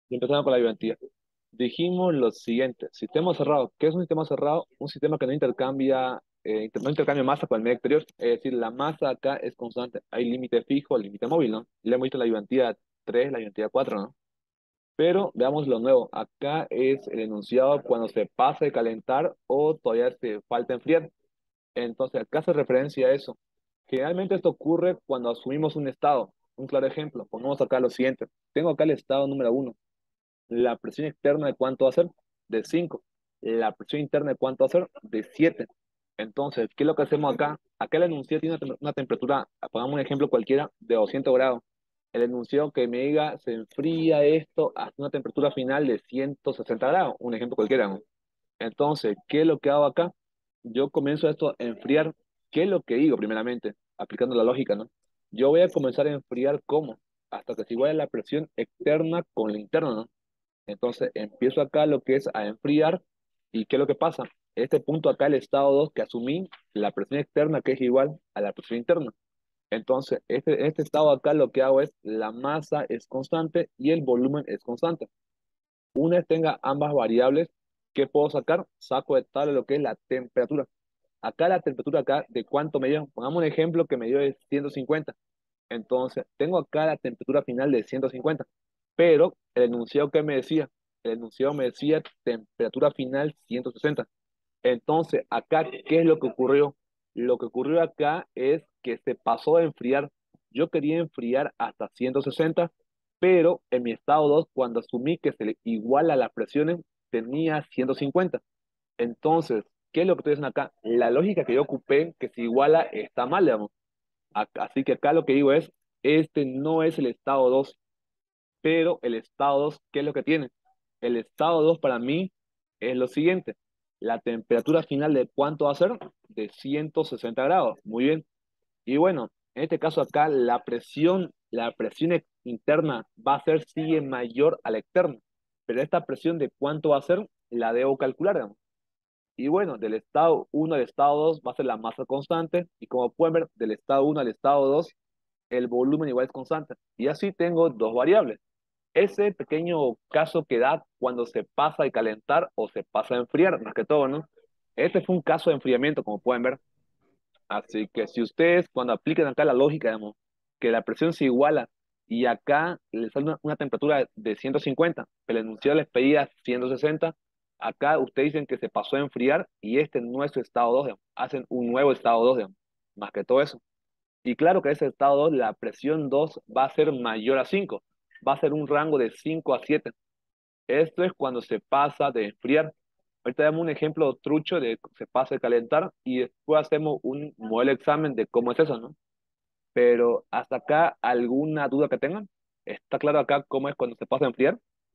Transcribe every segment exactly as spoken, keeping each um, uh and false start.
Y empezando con la ayudantía. Dijimos lo siguiente, sistema cerrado. ¿Qué es un sistema cerrado? Un sistema que no intercambia, eh, inter- no intercambia masa con el medio exterior. Es decir, la masa acá es constante. Hay límite fijo, límite móvil, ¿no? Le hemos visto la ayudantía tres, la ayudantía cuatro, ¿no? Pero veamos lo nuevo. Acá es el enunciado cuando se pasa de calentar o todavía se falta enfriar. Entonces, acá hace referencia a eso. Generalmente esto ocurre cuando asumimos un estado. Un claro ejemplo, pongamos acá lo siguiente. Tengo acá el estado número uno. La presión externa de cuánto va a ser, de cinco. La presión interna de cuánto va a ser, de siete. Entonces, ¿qué es lo que hacemos acá? Acá el enunciado tiene una, tem- una temperatura, pongamos un ejemplo cualquiera, de doscientos grados. El enunciado que me diga se enfría esto hasta una temperatura final de ciento sesenta grados, un ejemplo cualquiera, ¿no? Entonces, ¿qué es lo que hago acá? Yo comienzo esto a enfriar. ¿Qué es lo que digo primeramente? Aplicando la lógica, ¿no? Yo voy a comenzar a enfriar ¿cómo? Hasta que se iguale la presión externa con la interna, ¿no? Entonces empiezo acá lo que es a enfriar. ¿Y qué es lo que pasa? Este punto acá, el estado dos que asumí, la presión externa que es igual a la presión interna. Entonces, este, este estado acá lo que hago es la masa es constante y el volumen es constante. Una vez tenga ambas variables, ¿qué puedo sacar? Saco de tabla lo que es la temperatura. Acá la temperatura acá, ¿de cuánto me dio? Pongamos un ejemplo que me dio de ciento cincuenta. Entonces, tengo acá la temperatura final de ciento cincuenta, pero el enunciado que me decía, el enunciado me decía temperatura final ciento sesenta. Entonces, acá, ¿qué es lo que ocurrió? Lo que ocurrió acá es que se pasó a enfriar. Yo quería enfriar hasta ciento sesenta, pero en mi estado dos, cuando asumí que se le iguala las presiones, tenía ciento cincuenta. Entonces, ¿qué es lo que estoy diciendo acá? La lógica que yo ocupé, que se iguala, está mal, digamos. Acá- Así que acá lo que digo es, este no es el estado dos, pero el estado dos, ¿qué es lo que tiene? El estado dos para mí es lo siguiente. La temperatura final de cuánto va a ser? De ciento sesenta grados. Muy bien. Y bueno, en este caso acá la presión, la presión ex- interna va a ser sigue mayor a la externa. Pero esta presión de cuánto va a ser, la debo calcular, digamos. Y bueno, del estado uno al estado dos va a ser la masa constante. Y como pueden ver, del estado uno al estado dos el volumen igual es constante. Y así tengo dos variables. Ese pequeño caso que da cuando se pasa de calentar o se pasa de enfriar, más que todo, ¿no? Este fue un caso de enfriamiento, como pueden ver. Así que si ustedes, cuando apliquen acá la lógica, digamos, que la presión se iguala y acá les sale una, una temperatura de ciento cincuenta, pero el enunciado les pedía ciento sesenta, acá ustedes dicen que se pasó a enfriar y este no es su estado dos, digamos. Hacen un nuevo estado dos, digamos. Más que todo eso. Y claro que ese estado dos, la presión dos va a ser mayor a cinco. Va a ser un rango de cinco a siete. Esto es cuando se pasa de enfriar. Ahorita damos un ejemplo trucho de que se pasa de calentar y después hacemos un modelo examen de cómo es eso, ¿no? Pero hasta acá, ¿alguna duda que tengan? ¿Está claro acá cómo es cuando se pasa a enfriar?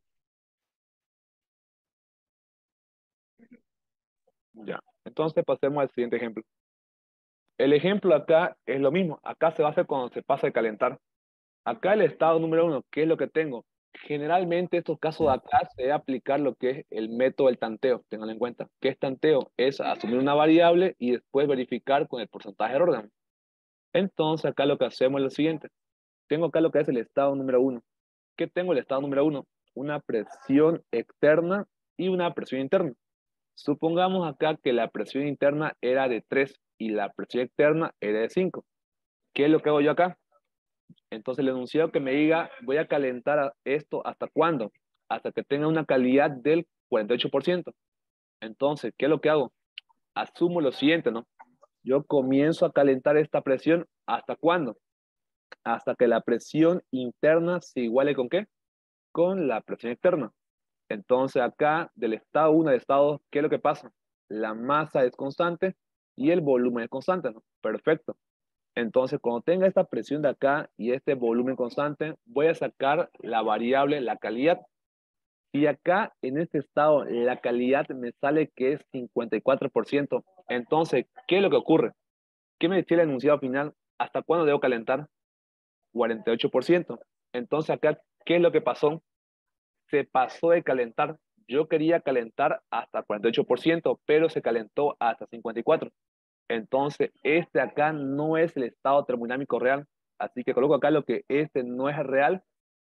Ya. Entonces pasemos al siguiente ejemplo. El ejemplo acá es lo mismo. Acá se va a hacer cuando se pasa de calentar. Acá el estado número uno, ¿qué es lo que tengo? Generalmente estos casos de acá se debe aplicar lo que es el método del tanteo. Tengan en cuenta. ¿Qué es tanteo? Es asumir una variable y después verificar con el porcentaje de error. Entonces acá lo que hacemos es lo siguiente. Tengo acá lo que es el estado número uno. ¿Qué tengo el estado número uno? Una presión externa y una presión interna. Supongamos acá que la presión interna era de tres y la presión externa era de cinco. ¿Qué es lo que hago yo acá? Entonces el enunciado que me diga, voy a calentar a- esto ¿hasta cuándo? Hasta que tenga una calidad del cuarenta y ocho por ciento. Entonces, ¿qué es lo que hago? Asumo lo siguiente, ¿no? Yo comienzo a calentar esta presión ¿hasta cuándo? Hasta que la presión interna se iguale ¿con qué? Con la presión externa. Entonces acá del estado uno al estado dos, ¿qué es lo que pasa? La masa es constante y el volumen es constante, ¿no? Perfecto. Entonces, cuando tenga esta presión de acá y este volumen constante, voy a sacar la variable, la calidad. Y acá, en este estado, la calidad me sale que es cincuenta y cuatro por ciento. Entonces, ¿qué es lo que ocurre? ¿Qué me decía el enunciado final? ¿Hasta cuándo debo calentar? cuarenta y ocho por ciento. Entonces, acá, ¿qué es lo que pasó? Se pasó de calentar. Yo quería calentar hasta cuarenta y ocho por ciento, pero se calentó hasta cincuenta y cuatro por ciento. Entonces, este acá no es el estado termodinámico real. Así que coloco acá lo que este no es real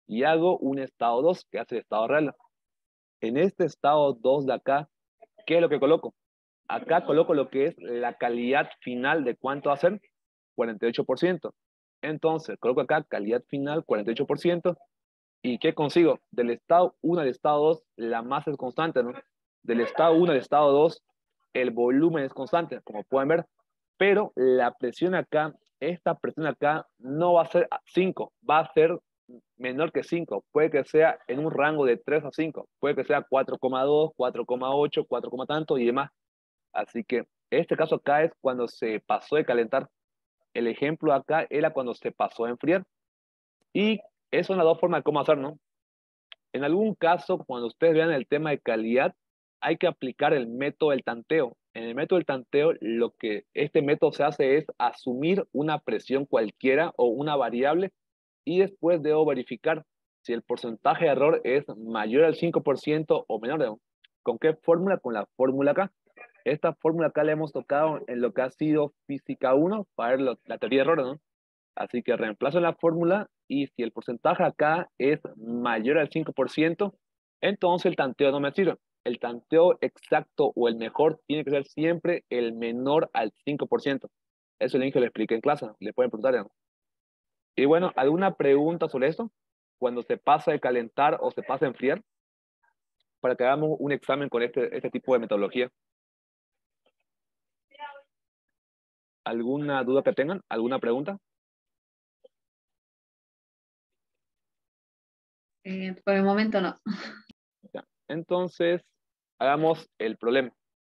y hago un estado dos, que hace el estado real. En este estado dos de acá, ¿qué es lo que coloco? Acá coloco lo que es la calidad final de cuánto va a ser, cuarenta y ocho por ciento. Entonces, coloco acá calidad final, cuarenta y ocho por ciento. ¿Y qué consigo? Del estado uno al estado dos, la masa es constante, ¿no? Del estado uno al estado dos, el volumen es constante, como pueden ver. Pero la presión acá, esta presión acá, no va a ser cinco, va a ser menor que cinco. Puede que sea en un rango de tres a cinco. Puede que sea cuatro coma dos, cuatro coma ocho, cuatro, tanto y demás. Así que este caso acá es cuando se pasó de calentar. El ejemplo acá era cuando se pasó a enfriar. Y esas son las dos formas de cómo hacer, ¿no? En algún caso, cuando ustedes vean el tema de calidad, hay que aplicar el método del tanteo. En el método del tanteo, lo que este método se hace es asumir una presión cualquiera o una variable y después debo verificar si el porcentaje de error es mayor al cinco por ciento o menor. ¿Con qué fórmula? Con la fórmula acá. Esta fórmula acá la hemos tocado en lo que ha sido física uno para ver lo- la teoría de errores, ¿no? Así que reemplazo la fórmula y si el porcentaje acá es mayor al cinco por ciento, entonces el tanteo no me sirve. El tanteo exacto o el mejor tiene que ser siempre el menor al cinco por ciento. Eso el Inge lo expliqué en clase, le pueden preguntar. ¿No? Y bueno, ¿alguna pregunta sobre esto? Cuando se pasa de calentar o se pasa a enfriar, para que hagamos un examen con este, este tipo de metodología. ¿Alguna duda que tengan? ¿Alguna pregunta? Eh, por el momento no. Ya. Entonces, hagamos el problema.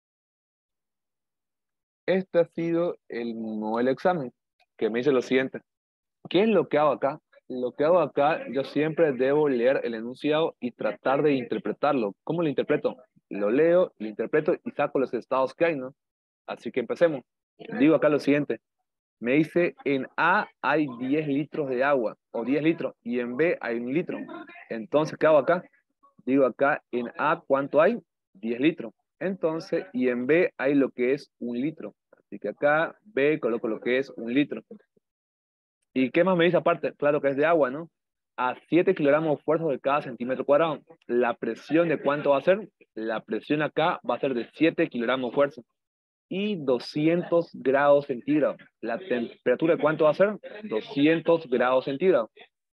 Este ha sido el modelo examen, que me dice lo siguiente. ¿Qué es lo que hago acá? Lo que hago acá, yo siempre debo leer el enunciado y tratar de interpretarlo. ¿Cómo lo interpreto? Lo leo, lo interpreto y saco los estados que hay, ¿no? Así que empecemos. Digo acá lo siguiente. Me dice, en A hay diez litros de agua, o diez litros, y en B hay un litro. Entonces, ¿qué hago acá? Digo acá, en A, ¿cuánto hay? diez litros. Entonces, y en B hay lo que es un litro. Así que acá, B, coloco lo que es un litro. ¿Y qué más me dice aparte? Claro que es de agua, ¿no? A siete kilogramos fuerzas de cada centímetro cuadrado. ¿La presión de cuánto va a ser? La presión acá va a ser de siete kilogramos fuerza. Y doscientos grados centígrados. ¿La temperatura de cuánto va a ser? doscientos grados centígrados.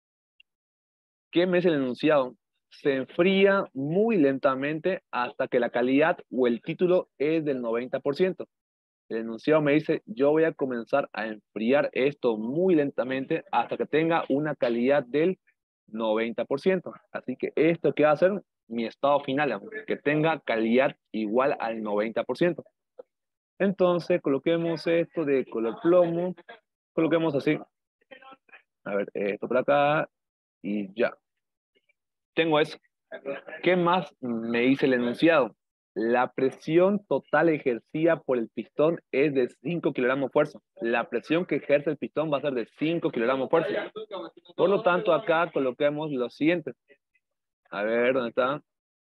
¿Qué me dice el enunciado? Se enfría muy lentamente hasta que la calidad o el título es del noventa por ciento. El enunciado me dice, yo voy a comenzar a enfriar esto muy lentamente hasta que tenga una calidad del noventa por ciento. Así que esto que va a ser mi estado final, que tenga calidad igual al noventa por ciento. Entonces, coloquemos esto de color plomo, coloquemos así. A ver, esto por acá y ya. Tengo eso. ¿Qué más me dice el enunciado? La presión total ejercida por el pistón es de cinco kilogramos fuerza. La presión que ejerce el pistón va a ser de cinco kilogramos fuerza. Por lo tanto, acá coloquemos lo siguiente. A ver, ¿dónde está?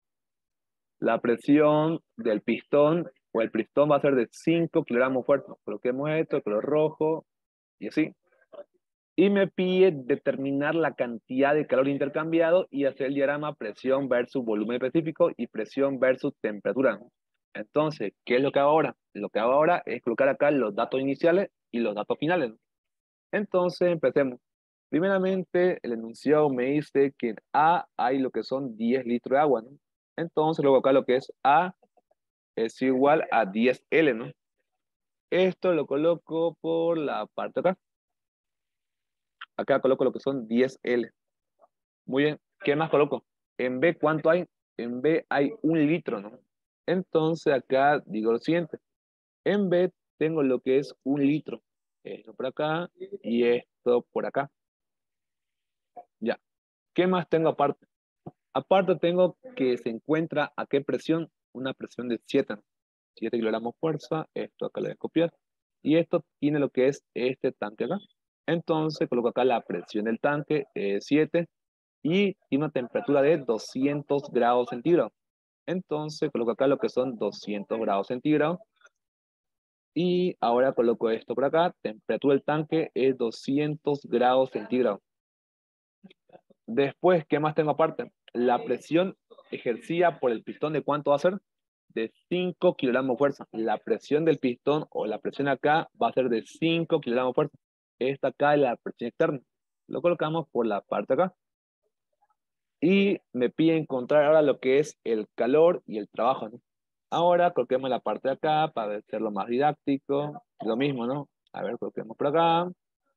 La presión del pistón o el pistón va a ser de cinco kilogramos fuerza. Coloquemos esto, color rojo y así. Y me pide determinar la cantidad de calor intercambiado y hacer el diagrama presión versus volumen específico y presión versus temperatura. Entonces, ¿qué es lo que hago ahora? Lo que hago ahora es colocar acá los datos iniciales y los datos finales. Entonces, empecemos. Primeramente, el enunciado me dice que en A hay lo que son diez litros de agua, ¿no? Entonces, luego acá lo que es A es igual a diez L, ¿no? Esto lo coloco por la parte de acá. Acá coloco lo que son diez L. Muy bien. ¿Qué más coloco? En B, ¿cuánto hay? En B hay un litro, ¿no? Entonces acá digo lo siguiente. En B tengo lo que es un litro. Esto por acá y esto por acá. Ya. ¿Qué más tengo aparte? Aparte tengo que se encuentra a qué presión. Una presión de siete, ¿no? siete kilogramos fuerza. Esto acá lo voy a copiar. Y esto tiene lo que es este tanque acá. Entonces coloco acá la presión del tanque, eh, siete. Y tiene una temperatura de doscientos grados centígrados. Entonces coloco acá lo que son doscientos grados centígrados. Y ahora coloco esto por acá. Temperatura del tanque es doscientos grados centígrados. Después, ¿qué más tengo aparte? La presión ejercida por el pistón, ¿de cuánto va a ser? De cinco kilogramos de fuerza. La presión del pistón o la presión acá va a ser de cinco kilogramos de fuerza. Esta acá es la presión externa. Lo colocamos por la parte acá. Y me pide encontrar ahora lo que es el calor y el trabajo, ¿no? Ahora coloquemos la parte de acá para hacerlo más didáctico. Lo mismo, ¿no? A ver, coloquemos por acá.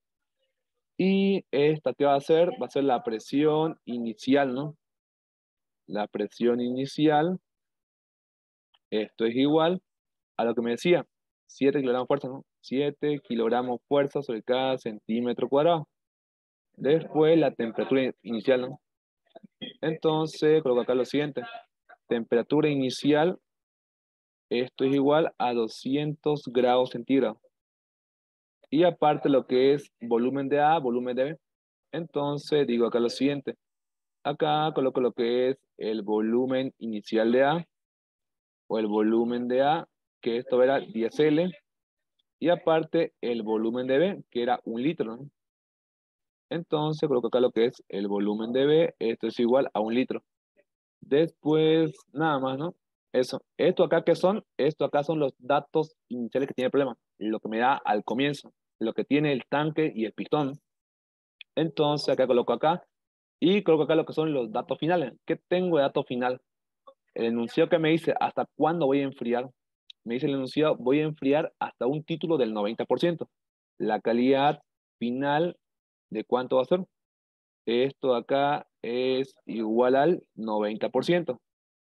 Y esta que va a ser, va a ser la presión inicial, ¿no? La presión inicial, esto es igual a lo que me decía, siete kilogramos fuerza, ¿no? siete kilogramos fuerza sobre cada centímetro cuadrado. Después la temperatura inicial, ¿no? Entonces, coloco acá lo siguiente. Temperatura inicial, esto es igual a doscientos grados centígrados. Y aparte lo que es volumen de A, volumen de B. Entonces, digo acá lo siguiente. Acá coloco lo que es el volumen inicial de A, o el volumen de A, que esto era diez L, y aparte el volumen de B, que era un litro, ¿no? Entonces coloco acá lo que es el volumen de B, esto es igual a un litro. Después, nada más, ¿no? Eso. Esto acá, ¿qué son? Esto acá son los datos iniciales que tiene el problema, lo que me da al comienzo, lo que tiene el tanque y el pistón. Entonces acá coloco acá, y coloco acá lo que son los datos finales. ¿Qué tengo de dato final? El enunciado que me dice hasta cuándo voy a enfriar. Me dice el enunciado, voy a enfriar hasta un título del noventa por ciento. La calidad final, ¿de cuánto va a ser? Esto acá es igual al noventa por ciento.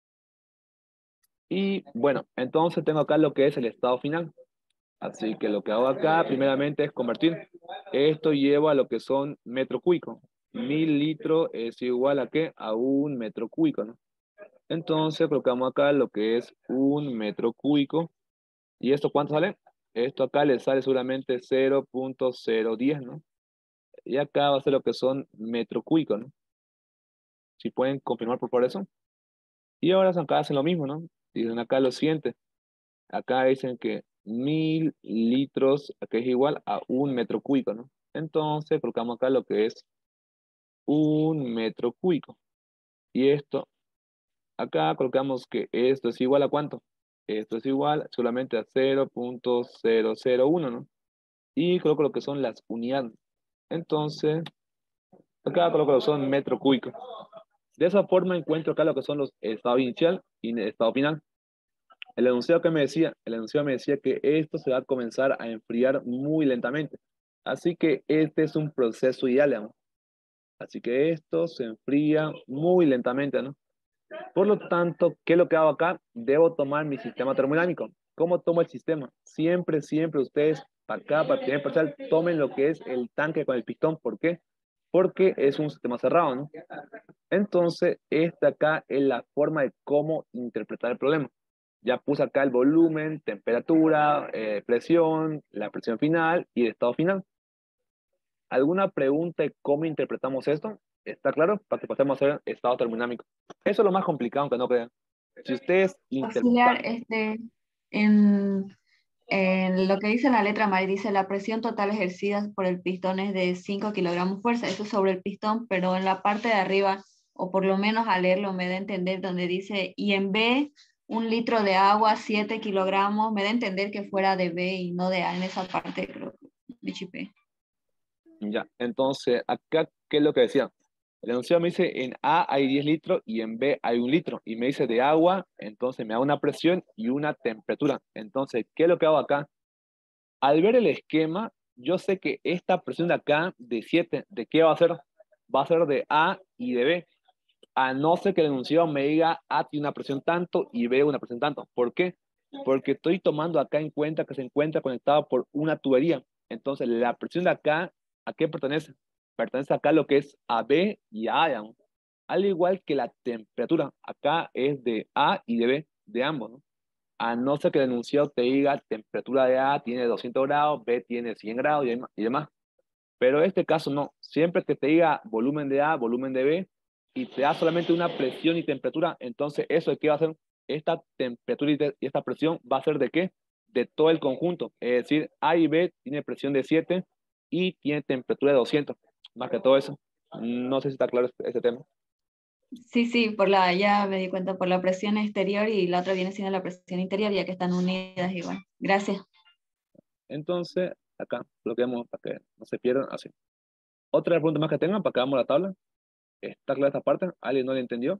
Y bueno, entonces tengo acá lo que es el estado final. Así que lo que hago acá primeramente es convertir. Esto lleva a lo que son metro cúbico. Mil litros es igual a ¿qué? A un metro cúbico, ¿no? Entonces colocamos acá lo que es un metro cúbico. ¿Y esto cuánto sale? Esto acá le sale seguramente cero punto cero diez, ¿no? Y acá va a ser lo que son metro cúbico, ¿no? Si pueden confirmar por favor eso. Y ahora acá hacen lo mismo, ¿no? Dicen acá lo siguiente. Acá dicen que mil litros, acá es igual a un metro cúbico, ¿no? Entonces colocamos acá lo que es un metro cúbico. Y esto, acá colocamos que esto es igual a ¿cuánto? Esto es igual solamente a cero punto cero cero uno, ¿no? Y coloco lo que son las unidades. Entonces, acá coloco lo que son metro cúbico. De esa forma encuentro acá lo que son los estados inicial y estado final. El enunciado que me decía, el enunciado me decía que esto se va a comenzar a enfriar muy lentamente. Así que este es un proceso ideal, ¿no? Así que esto se enfría muy lentamente, ¿no? Por lo tanto, ¿qué es lo que hago acá? Debo tomar mi sistema termodinámico. ¿Cómo tomo el sistema? Siempre, siempre ustedes, para acá, para el primer parcial, tomen lo que es el tanque con el pistón. ¿Por qué? Porque es un sistema cerrado, ¿no? Entonces, esta acá es la forma de cómo interpretar el problema. Ya puse acá el volumen, temperatura, eh, presión, la presión final y el estado final. ¿Alguna pregunta de cómo interpretamos esto? ¿Está claro? Para que pasemos a hacer estado termodinámico. Eso es lo más complicado, aunque no crean. Si ustedes Auxiliar, interpretan... este, en, en lo que dice la letra M A I, dice la presión total ejercida por el pistón es de cinco kilogramos fuerza, eso sobre el pistón, pero en la parte de arriba, o por lo menos al leerlo me da a entender donde dice, y en B, un litro de agua, siete kilogramos, me da a entender que fuera de B y no de A, en esa parte creo que me chipé. Ya, entonces, acá, ¿qué es lo que decía? El enunciado me dice, en A hay diez litros y en B hay un litro. Y me dice de agua, entonces me da una presión y una temperatura. Entonces, ¿qué es lo que hago acá? Al ver el esquema, yo sé que esta presión de acá, de siete, ¿de qué va a ser? Va a ser de A y de B. A no ser que el enunciado me diga A tiene una presión tanto y B una presión tanto. ¿Por qué? Porque estoy tomando acá en cuenta que se encuentra conectado por una tubería. Entonces, la presión de acá, ¿a qué pertenece? Pertenece acá a lo que es a B y a A, digamos. Al igual que la temperatura, acá es de A y de B, de ambos, ¿no? A no ser que el enunciado te diga temperatura de A tiene doscientos grados, B tiene cien grados y dem- y demás. Pero en este caso no. Siempre que te diga volumen de A, volumen de B, y te da solamente una presión y temperatura, entonces eso de qué va a ser, esta temperatura y, te- y esta presión va a ser de qué? De todo el conjunto. Es decir, A y B tiene presión de siete y tiene temperatura de doscientos. Más que todo eso. No sé si está claro este, este tema. Sí, sí, por la, ya me di cuenta por la presión exterior y la otra viene siendo la presión interior, ya que están unidas igual. Gracias. Entonces, acá bloqueamos para que no se pierdan así. Otra pregunta más que tengan para que hagamos la tabla. ¿Está clara esta parte? ¿Alguien no la entendió?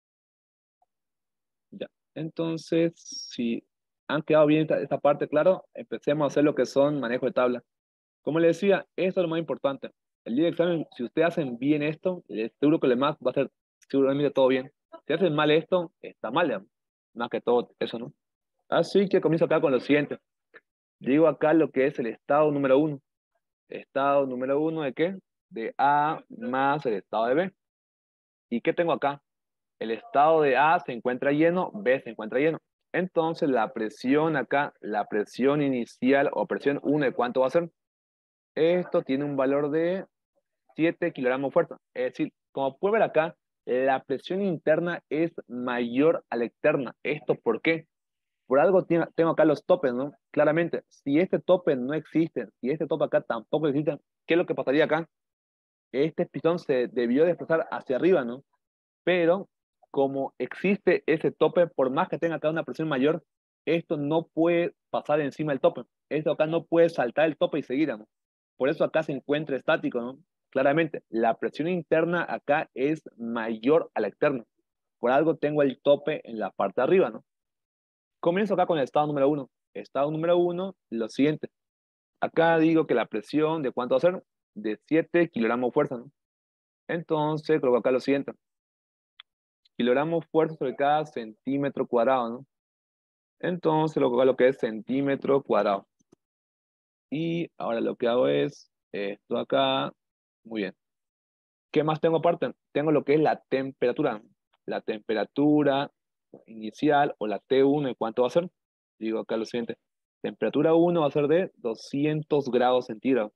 Ya. Entonces, si han quedado bien esta, esta parte, claro, empecemos a hacer lo que son manejo de tabla. Como les decía, esto es lo más importante. El día del examen, si ustedes hacen bien esto, les seguro que lo demás va a ser seguramente todo bien. Si hacen mal esto, está mal, digamos. Más que todo eso, ¿no? Así que comienzo acá con lo siguiente. Digo acá lo que es el estado número uno. Estado número uno ¿de qué? De A más el estado de B. ¿Y qué tengo acá? El estado de A se encuentra lleno, B se encuentra lleno. Entonces la presión acá, la presión inicial o presión uno, ¿de cuánto va a ser? Esto tiene un valor de siete kilogramos fuerza. Es decir, como puede ver acá, la presión interna es mayor a la externa. ¿Esto por qué? Por algo tiene- tengo acá los topes, ¿no? Claramente, si este tope no existe, si este tope acá tampoco existe, ¿qué es lo que pasaría acá? Este pistón se debió desplazar hacia arriba, ¿no? Pero como existe ese tope, por más que tenga acá una presión mayor, esto no puede pasar encima del tope. Esto acá no puede saltar el tope y seguir, ¿no? Por eso acá se encuentra estático, ¿no? Claramente, la presión interna acá es mayor a la externa. Por algo tengo el tope en la parte de arriba, ¿no? Comienzo acá con el estado número uno. Estado número uno, lo siguiente. Acá digo que la presión, ¿de cuánto va a ser? De siete kilogramos de fuerza, ¿no? Entonces, coloco acá lo siguiente. Kilogramos fuerza sobre cada centímetro cuadrado, ¿no? Entonces, lo que lo que es centímetro cuadrado. Y ahora lo que hago es esto acá. Muy bien. ¿Qué más tengo aparte? Tengo lo que es la temperatura. La temperatura inicial o la T uno, ¿de cuánto va a ser? Digo acá lo siguiente. Temperatura uno va a ser de doscientos grados centígrados.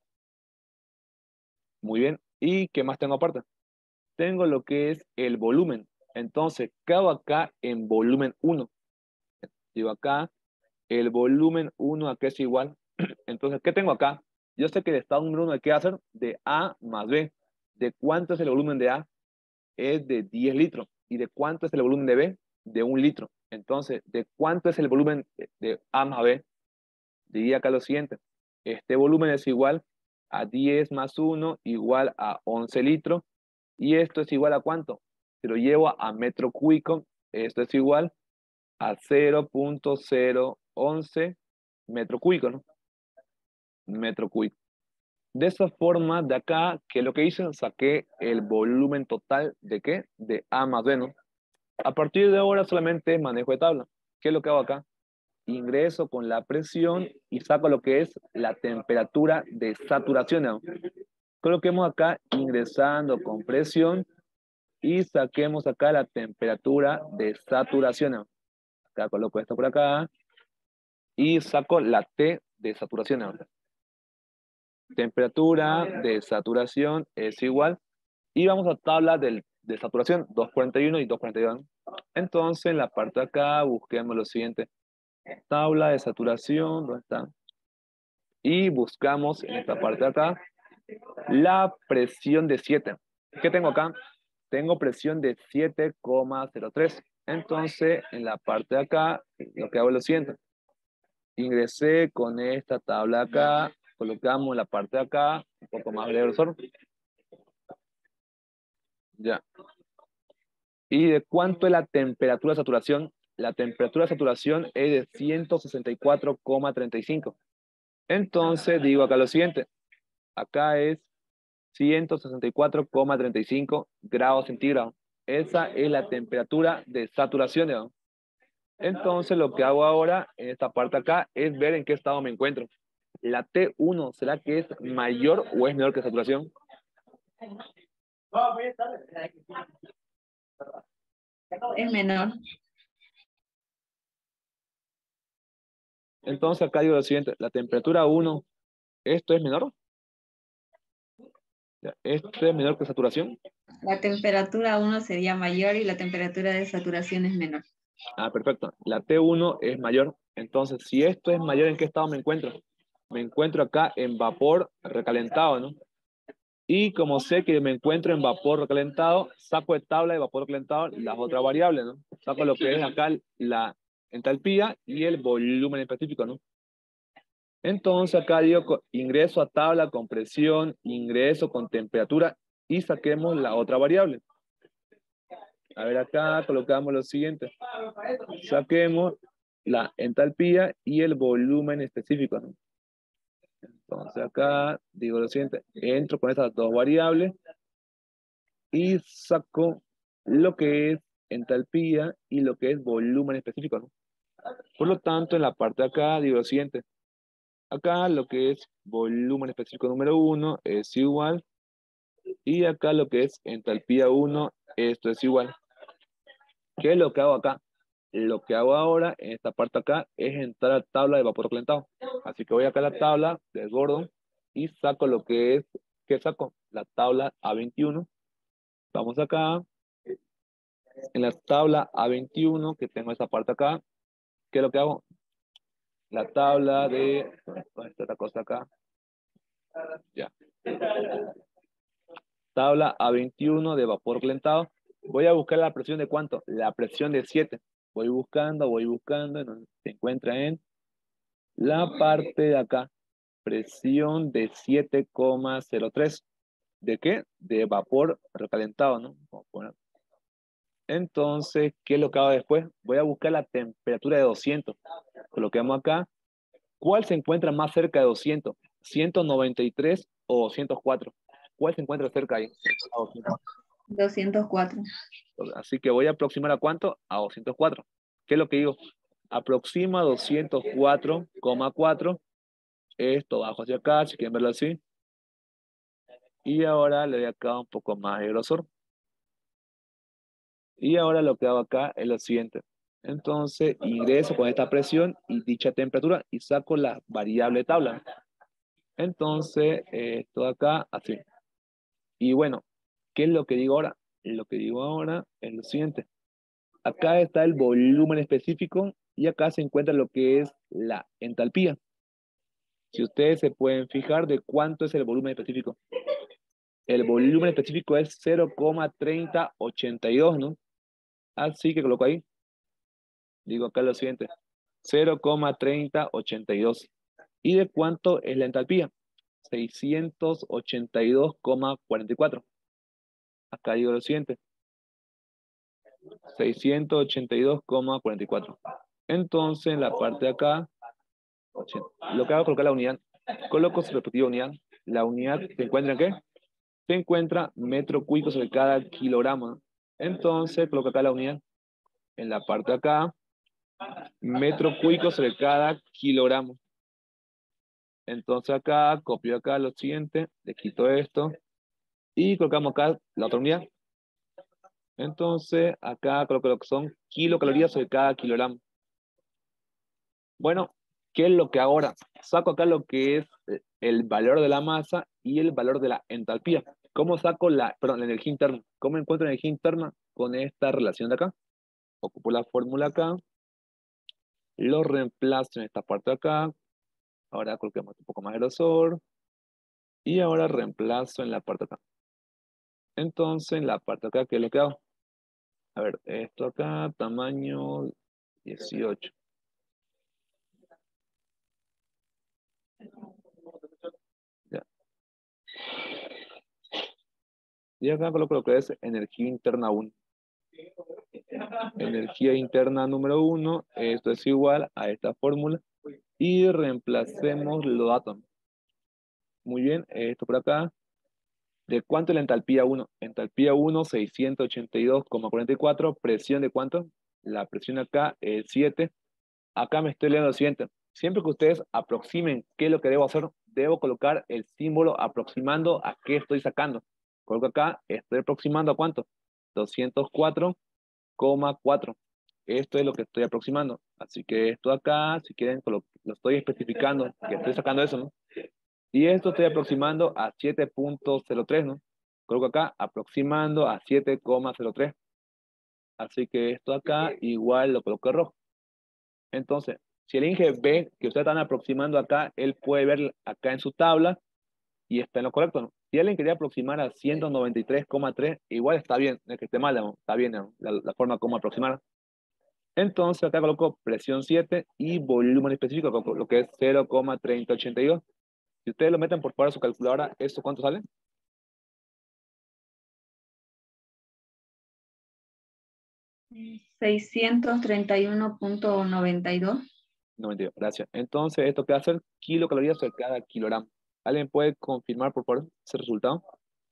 Muy bien. ¿Y qué más tengo aparte? Tengo lo que es el volumen. Entonces, ¿qué hago acá en volumen uno? Digo acá, el volumen uno acá es igual. Entonces, ¿qué tengo acá? Yo sé que el estado número uno, ¿de qué va a ser? De A más B. ¿De cuánto es el volumen de A? Es de diez litros. ¿Y de cuánto es el volumen de B? De un litro. Entonces, ¿de cuánto es el volumen de A más B? Diría acá lo siguiente. Este volumen es igual a diez más uno igual a once litros. ¿Y esto es igual a cuánto? Si lo llevo a metro cúbico, esto es igual a cero punto cero once metro cúbico, ¿no? Metro cúbico. De esa forma, de acá, ¿qué es lo que hice? Saqué el volumen total de ¿qué? De A más B, ¿no? A partir de ahora solamente manejo de tabla. ¿Qué es lo que hago acá? Ingreso con la presión y saco lo que es la temperatura de saturación, ¿no? Coloquemos acá ingresando con presión y saquemos acá la temperatura de saturación, ¿no? Acá coloco esto por acá y saco la T de saturación, ¿no? Temperatura de saturación es igual. Y vamos a tabla del, de saturación, doscientos cuarenta y uno y doscientos cuarenta y dos. Entonces, en la parte de acá, busquemos lo siguiente. Tabla de saturación, ¿dónde está? Y buscamos en esta parte de acá la presión de siete. ¿Qué tengo acá? Tengo presión de siete coma cero tres. Entonces, en la parte de acá, lo que hago es lo siguiente. Ingresé con esta tabla acá, colocamos la parte de acá, un poco más de grosor. Ya. ¿Y de cuánto es la temperatura de saturación? La temperatura de saturación es de ciento sesenta y cuatro coma treinta y cinco. Entonces, digo acá lo siguiente. Acá es ciento sesenta y cuatro coma treinta y cinco grados centígrados. Esa es la temperatura de saturación, ¿no? Entonces, lo que hago ahora en esta parte acá es ver en qué estado me encuentro. La T uno, ¿será que es mayor o es menor que saturación? Es menor. Entonces, acá digo lo siguiente. La temperatura uno, ¿esto es menor? ¿Esto es menor que saturación? La temperatura uno sería mayor y la temperatura de saturación es menor. Ah, perfecto. La T uno es mayor. Entonces, si esto es mayor, ¿en qué estado me encuentro? Me encuentro acá en vapor recalentado, ¿no? Y como sé que me encuentro en vapor recalentado, saco de tabla de vapor recalentado las otras variables, ¿no? Saco lo que es acá la entalpía y el volumen específico, ¿no? Entonces acá digo, co- ingreso a tabla con presión, ingreso con temperatura y saquemos la otra variable. A ver, acá colocamos lo siguiente. Saquemos la entalpía y el volumen específico, ¿no? Entonces acá digo lo siguiente. Entro con estas dos variables y saco lo que es entalpía y lo que es volumen específico, ¿no? Por lo tanto, en la parte de acá digo lo siguiente. Acá lo que es volumen específico número uno es igual. Y acá lo que es entalpía uno, esto es igual. ¿Qué es lo que hago acá? Lo que hago ahora, en esta parte acá, es entrar a tabla de vapor calentado. Así que voy acá a la tabla de Gordon y saco lo que es, ¿qué saco? La tabla A veintiuno. Vamos acá, en la tabla A veintiuno, que tengo esta parte acá, ¿qué es lo que hago? La tabla de, ¿dónde está esta cosa acá? Ya. Tabla A veintiuno de vapor calentado. Voy a buscar la presión de ¿cuánto? La presión de siete. Voy buscando, voy buscando, ¿no? Se encuentra en la parte de acá. Presión de siete coma cero tres. ¿De qué? De vapor recalentado, ¿no? Vamos a poner. Entonces, ¿qué es lo que hago después? Voy a buscar la temperatura de doscientos. Coloquemos acá. ¿Cuál se encuentra más cerca de doscientos? ¿ciento noventa y tres o doscientos cuatro? ¿Cuál se encuentra cerca ahí? A doscientos. doscientos cuatro. Así que voy a aproximar a ¿cuánto? A doscientos cuatro. ¿Qué es lo que digo? Aproxima doscientos cuatro coma cuatro. Esto bajo hacia acá, si quieren verlo así. Y ahora le doy acá un poco más de grosor. Y ahora lo que hago acá es lo siguiente. Entonces ingreso con esta presión y dicha temperatura y saco la variable tabla. Entonces, eh, esto acá, así. Y bueno, ¿qué es lo que digo ahora? Lo que digo ahora es lo siguiente. Acá está el volumen específico y acá se encuentra lo que es la entalpía. Si ustedes se pueden fijar de cuánto es el volumen específico. El volumen específico es cero coma treinta ochenta y dos, ¿no? Así que coloco ahí. Digo acá lo siguiente. cero coma treinta ochenta y dos. ¿Y de cuánto es la entalpía? seiscientos ochenta y dos coma cuarenta y cuatro. Acá digo lo siguiente. seiscientos ochenta y dos coma cuarenta y cuatro. Entonces, en la parte de acá, lo que hago es colocar la unidad. Coloco su respectiva unidad. La unidad se encuentra en qué? Se encuentra metro cúbico sobre cada kilogramo, ¿no? Entonces, coloco acá la unidad. En la parte de acá, metro cúbico sobre cada kilogramo. Entonces acá, copio acá lo siguiente, le quito esto y colocamos acá la otra unidad. Entonces acá coloco lo que son kilocalorías sobre cada kilogramo. Bueno, ¿qué es lo que ahora? Saco acá lo que es el valor de la masa y el valor de la entalpía. ¿Cómo saco la, perdón, la energía interna? ¿Cómo encuentro la energía interna? Con esta relación de acá. Ocupo la fórmula acá, lo reemplazo en esta parte de acá. Ahora coloquemos un poco más de grosor. Y ahora reemplazo en la parte de acá. Entonces, en la parte de acá, ¿qué es lo que hago? A ver, esto acá, tamaño dieciocho. Ya. Y acá coloco lo que es energía interna uno. Energía interna número uno, esto es igual a esta fórmula. Y reemplacemos los átomos. Muy bien, esto por acá. ¿De cuánto es la entalpía uno? Entalpía uno, seiscientos ochenta y dos coma cuarenta y cuatro. ¿Presión de cuánto? La presión acá es siete. Acá me estoy leyendo lo siguiente. Siempre que ustedes aproximen qué es lo que debo hacer, debo colocar el símbolo aproximando a qué estoy sacando. Coloco acá, estoy aproximando a cuánto? doscientos cuatro coma cuatro. Esto es lo que estoy aproximando. Así que esto acá, si quieren, lo estoy especificando, que estoy sacando eso, ¿no? Y esto estoy aproximando a siete punto cero tres, ¿no? Coloco acá, aproximando a siete coma cero tres. Así que esto acá, igual lo coloco en rojo. Entonces, si el Inge ve que ustedes están aproximando acá, él puede ver acá en su tabla y está en lo correcto, ¿no? Si alguien quería aproximar a ciento noventa y tres coma tres, igual está bien, no es que esté mal, ¿no? Está bien, ¿no? la, la forma como aproximar. Entonces acá coloco presión siete y volumen específico, lo que es cero coma treinta ochenta y dos. Si ustedes lo meten por favor a su calculadora, ¿esto cuánto sale? seiscientos treinta y uno punto noventa y dos. noventa y dos, gracias. Entonces, esto que va a ser kilocalorías por cada kilogramo. ¿Alguien puede confirmar, por favor, ese resultado?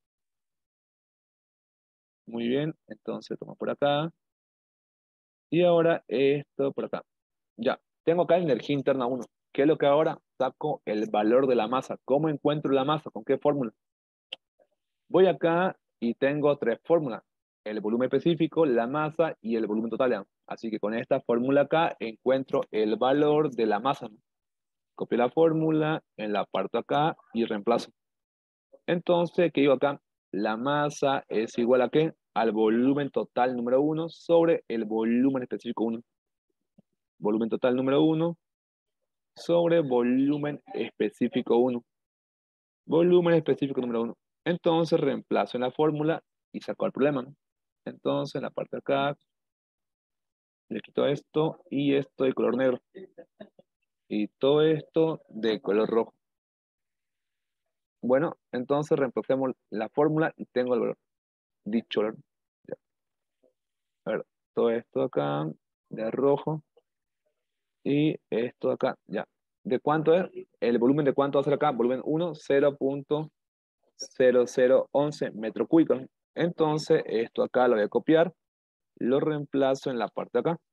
Muy bien, entonces toma por acá. Y ahora esto por acá. Ya, tengo acá energía interna uno. ¿Qué es lo que ahora? Saco el valor de la masa. ¿Cómo encuentro la masa? ¿Con qué fórmula? Voy acá y tengo tres fórmulas. El volumen específico, la masa y el volumen total, ¿ya? Así que con esta fórmula acá encuentro el valor de la masa, ¿no? Copio la fórmula, en la parto acá y reemplazo. Entonces, ¿qué digo acá? La masa es igual a ¿qué? Al volumen total número uno sobre el volumen específico uno. Volumen total número uno sobre volumen específico uno. Volumen específico número uno. Entonces reemplazo en la fórmula y saco el problema, ¿no? Entonces en la parte de acá le quito esto y esto de color negro. Y todo esto de color rojo. Bueno, entonces reemplacemos la fórmula y tengo el valor. Dicho valor. Ya. A ver, todo esto acá de rojo y esto acá, ya. ¿De cuánto es? ¿El volumen de cuánto va a ser acá? Volumen uno, cero punto cero cero once metros cúbicos. Entonces, esto acá lo voy a copiar, lo reemplazo en la parte de acá.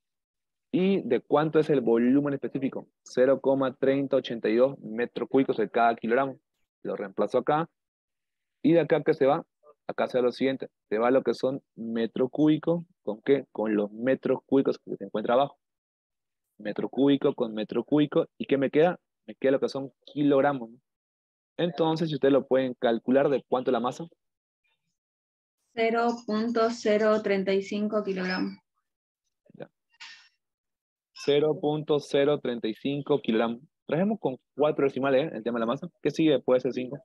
¿Y de cuánto es el volumen específico? cero coma treinta ochenta y dos metros cúbicos de cada kilogramo. Lo reemplazo acá. ¿Y de acá qué se va? Acá se va lo siguiente. Se va lo que son metro cúbico. ¿Con qué? Con los metros cúbicos que se encuentra abajo. Metro cúbico con metro cúbico. ¿Y qué me queda? Me queda lo que son kilogramos, ¿no? Entonces, si ustedes lo pueden calcular de cuánto es la masa. cero punto cero treinta y cinco kilogramos. Ya. cero punto cero treinta y cinco kilogramos. Trajemos con cuatro decimales, ¿eh? El tema de la masa. ¿Qué sigue después de cinco?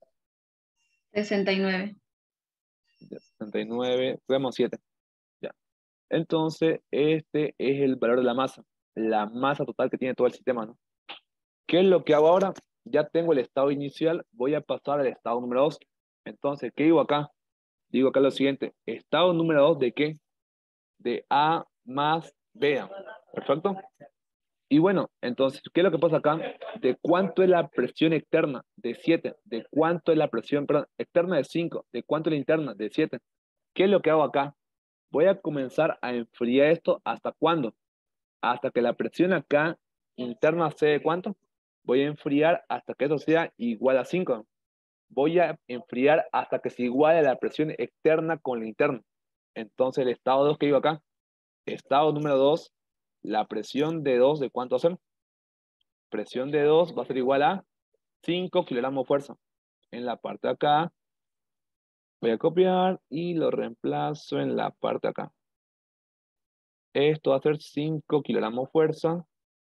sesenta y nueve. sesenta y nueve. Tenemos siete. Ya. Entonces, este es el valor de la masa. La masa total que tiene todo el sistema, ¿no? ¿Qué es lo que hago ahora? Ya tengo el estado inicial, voy a pasar al estado número dos. Entonces, ¿qué digo acá? Digo acá lo siguiente. ¿Estado número dos de qué? De A más B. ¿Perfecto? Y bueno, entonces, ¿qué es lo que pasa acá? ¿De cuánto es la presión externa? De siete. ¿De cuánto es la presión, perdón, externa? De cinco. ¿De cuánto es la interna? De siete. ¿Qué es lo que hago acá? Voy a comenzar a enfriar esto. ¿Hasta cuándo? Hasta que la presión acá interna sea de ¿cuánto? Voy a enfriar hasta que eso sea igual a cinco. Voy a enfriar hasta que se iguale la presión externa con la interna. Entonces, el estado dos que digo acá, estado número dos, la presión de dos, ¿de cuánto va a ser? Presión de dos va a ser igual a cinco kilogramos de fuerza. En la parte de acá, voy a copiar y lo reemplazo en la parte de acá. Esto va a ser cinco kilogramos de fuerza.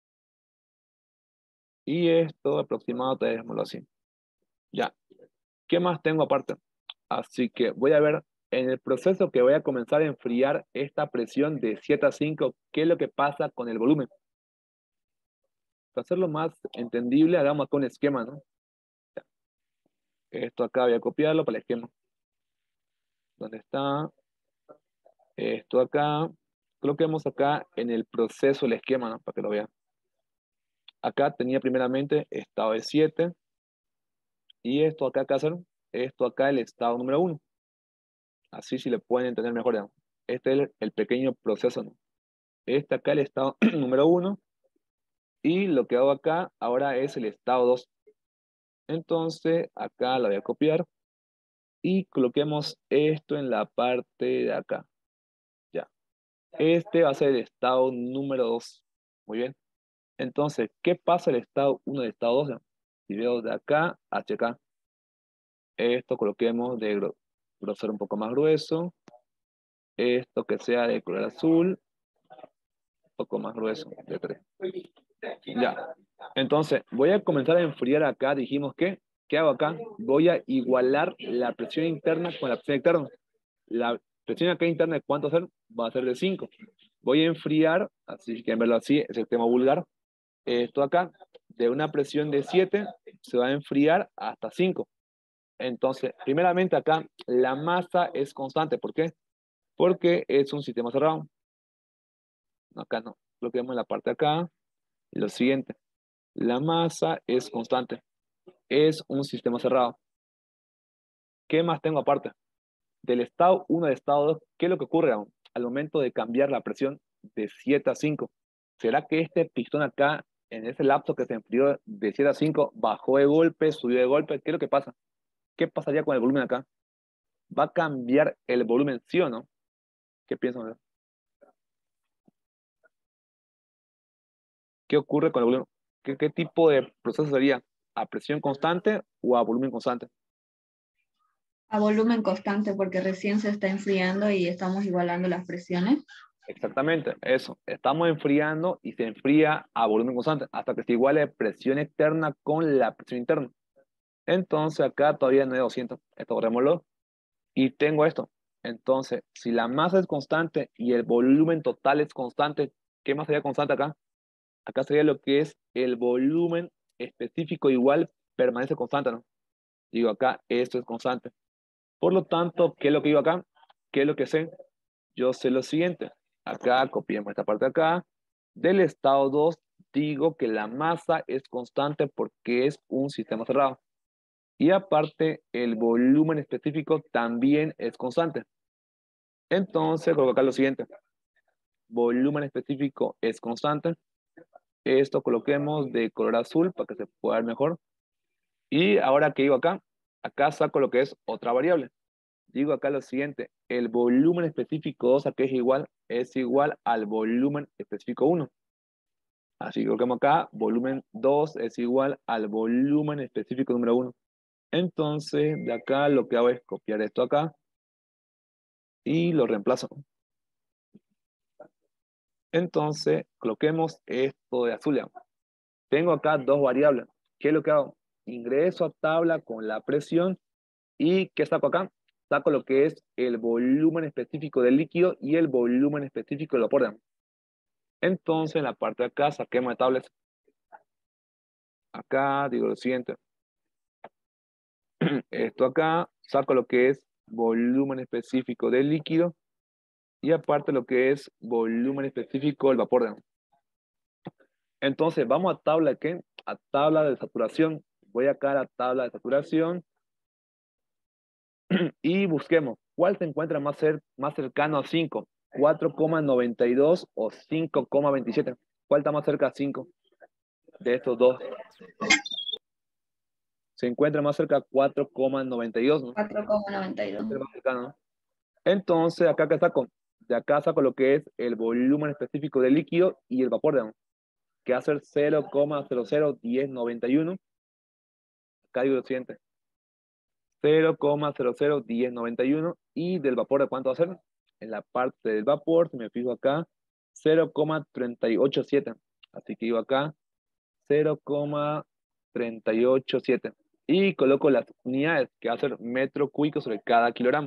Y esto aproximado, dejémoslo así. Ya. ¿Qué más tengo aparte? Así que voy a ver en el proceso que voy a comenzar a enfriar esta presión de siete a cinco, ¿qué es lo que pasa con el volumen? Para hacerlo más entendible, hagamos acá un esquema, ¿no? Ya. Esto acá voy a copiarlo para el esquema. ¿Dónde está? Esto acá. Coloquemos acá en el proceso el esquema, ¿no? Para que lo vean. Acá tenía primeramente estado de siete. Y esto acá, ¿qué hacer? Esto acá el estado número uno. Así si le pueden entender mejor, ¿no? Este es el, el pequeño proceso, ¿no? Este acá el estado número uno. Y lo que hago acá ahora es el estado dos. Entonces, acá la voy a copiar. Y coloquemos esto en la parte de acá. Ya. Este va a ser el estado número dos. Muy bien. Entonces, ¿qué pasa el estado uno del estado dos? Si veo de acá hacia acá. Esto coloquemos de gro- grosor un poco más grueso. Esto que sea de color azul. Un poco más grueso, de tres. Ya. Entonces, voy a comenzar a enfriar acá. Dijimos que ¿Qué hago acá? Voy a igualar la presión interna con la presión externa. La presión acá interna, ¿de cuánto va a ser? Va a ser de cinco. Voy a enfriar, así que en verlo así, es el tema vulgar. Esto acá, de una presión de siete, se va a enfriar hasta cinco. Entonces, primeramente acá, la masa es constante. ¿Por qué? Porque es un sistema cerrado. Acá no, lo que vemos en la parte de acá. Lo siguiente, la masa es constante. Es un sistema cerrado. ¿Qué más tengo aparte? Del estado uno al estado dos, ¿qué es lo que ocurre aún al momento de cambiar la presión de siete a cinco? ¿Será que este pistón acá, en ese lapso que se enfrió de siete a cinco, bajó de golpe, subió de golpe? ¿Qué es lo que pasa? ¿Qué pasaría con el volumen acá? ¿Va a cambiar el volumen, sí o no? ¿Qué piensan? ¿Qué ocurre con el volumen? ¿Qué, qué tipo de proceso sería? ¿A presión constante o a volumen constante? A volumen constante porque recién se está enfriando y estamos igualando las presiones. Exactamente, eso. Estamos enfriando y se enfría a volumen constante hasta que se iguale presión externa con la presión interna. Entonces acá todavía no hay doscientos. Esto borrémoslo. Y tengo esto. Entonces, si la masa es constante y el volumen total es constante, ¿qué más sería constante acá? Acá sería lo que es el volumen específico igual permanece constante, ¿no? Digo acá, esto es constante. Por lo tanto, ¿qué es lo que digo acá? ¿Qué es lo que sé? Yo sé lo siguiente. Acá, copiamos esta parte de acá. Del estado dos, digo que la masa es constante porque es un sistema cerrado. Y aparte, el volumen específico también es constante. Entonces, coloco acá lo siguiente. Volumen específico es constante. Esto coloquemos de color azul para que se pueda ver mejor. Y ahora que digo acá, acá saco lo que es otra variable. Digo acá lo siguiente, el volumen específico dos aquí es igual, es igual al volumen específico uno. Así que colocamos acá, volumen dos es igual al volumen específico número uno. Entonces, de acá lo que hago es copiar esto acá y lo reemplazo. Entonces, coloquemos esto de azul ya. Tengo acá dos variables. ¿Qué es lo que hago? Ingreso a tabla con la presión y ¿qué saco acá? Saco lo que es el volumen específico del líquido y el volumen específico del vapor. Entonces, en la parte de acá, saquemos de tablas. Acá digo lo siguiente. Esto acá, saco lo que es volumen específico del líquido y aparte lo que es volumen específico del vapor. Entonces, vamos a tabla, ¿qué? A tabla de saturación. Voy acá a la tabla de saturación y busquemos cuál se encuentra más, cer más cercano a cinco. cuatro coma noventa y dos o cinco coma veintisiete. ¿Cuál está más cerca a cinco de estos dos? Se encuentra más cerca a cuatro coma noventa y dos, ¿no? cuatro coma noventa y dos. Este es más cercano, ¿no? Entonces, acá que saco, de acá saco lo que es el volumen específico del líquido y el vapor, ¿no? Que va a ser cero coma cero cero diez noventa y uno. Acá digo lo siguiente, cero coma cero cero diez noventa y uno. Y del vapor, ¿de cuánto va a ser? En la parte del vapor, si me fijo acá, cero coma treinta y ocho siete. Así que digo acá, cero coma treinta y ocho siete. Y coloco las unidades, que va a ser metro cúbico sobre cada kilogramo.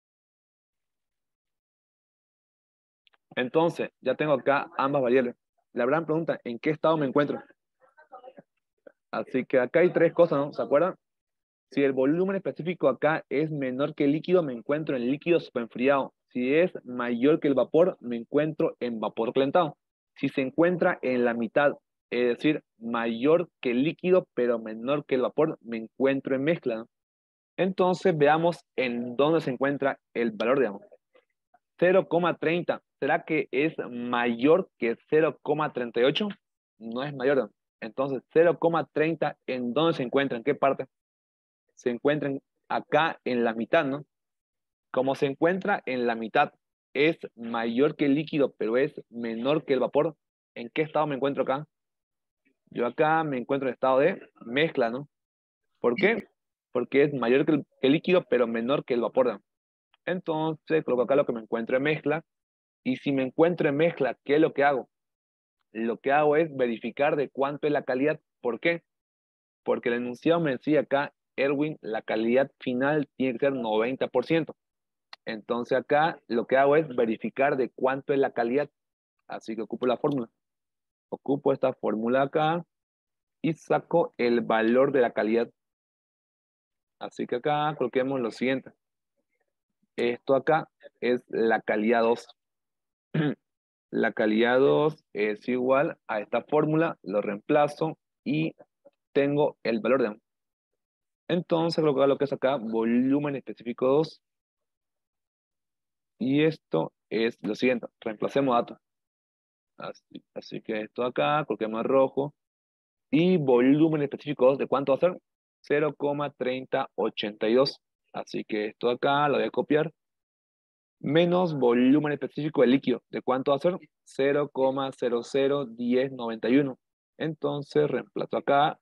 Entonces, ya tengo acá ambas variables. La gran pregunta, ¿en qué estado me encuentro? Así que acá hay tres cosas, ¿no? ¿Se acuerdan? Si el volumen específico acá es menor que el líquido, me encuentro en líquido superenfriado. Si es mayor que el vapor, me encuentro en vapor calentado. Si se encuentra en la mitad, es decir, mayor que el líquido, pero menor que el vapor, me encuentro en mezcla, ¿no? Entonces, veamos en dónde se encuentra el valor, digamos. cero coma treinta. ¿Será que es mayor que cero coma treinta y ocho? No es mayor, ¿no? Entonces, cero coma treinta, ¿en dónde se encuentra? ¿En qué parte? Se encuentran acá en la mitad, ¿no? Como se encuentra en la mitad, es mayor que el líquido, pero es menor que el vapor. ¿En qué estado me encuentro acá? Yo acá me encuentro en estado de mezcla, ¿no? ¿Por qué? Porque es mayor que el, que el líquido, pero menor que el vapor, ¿no? Entonces, coloco acá lo que me encuentro en mezcla. Y si me encuentro en mezcla, ¿qué es lo que hago? Lo que hago es verificar de cuánto es la calidad. ¿Por qué? Porque el enunciado me decía acá Erwin, la calidad final tiene que ser noventa por ciento. Entonces acá lo que hago es verificar de cuánto es la calidad. Así que ocupo la fórmula. Ocupo esta fórmula acá y saco el valor de la calidad. Así que acá coloquemos lo siguiente. Esto acá es la calidad dos. La calidad dos es igual a esta fórmula, lo reemplazo y tengo el valor de... Entonces colocar lo que es acá, volumen específico dos. Y esto es lo siguiente, reemplacemos datos. Así, así que esto acá, coloquemos rojo. Y volumen específico dos, ¿de cuánto va a ser? cero coma treinta ochenta y dos. Así que esto acá lo voy a copiar. Menos volumen específico del líquido, ¿de cuánto va a ser? cero coma cero cero uno cero nueve uno. Entonces reemplazo acá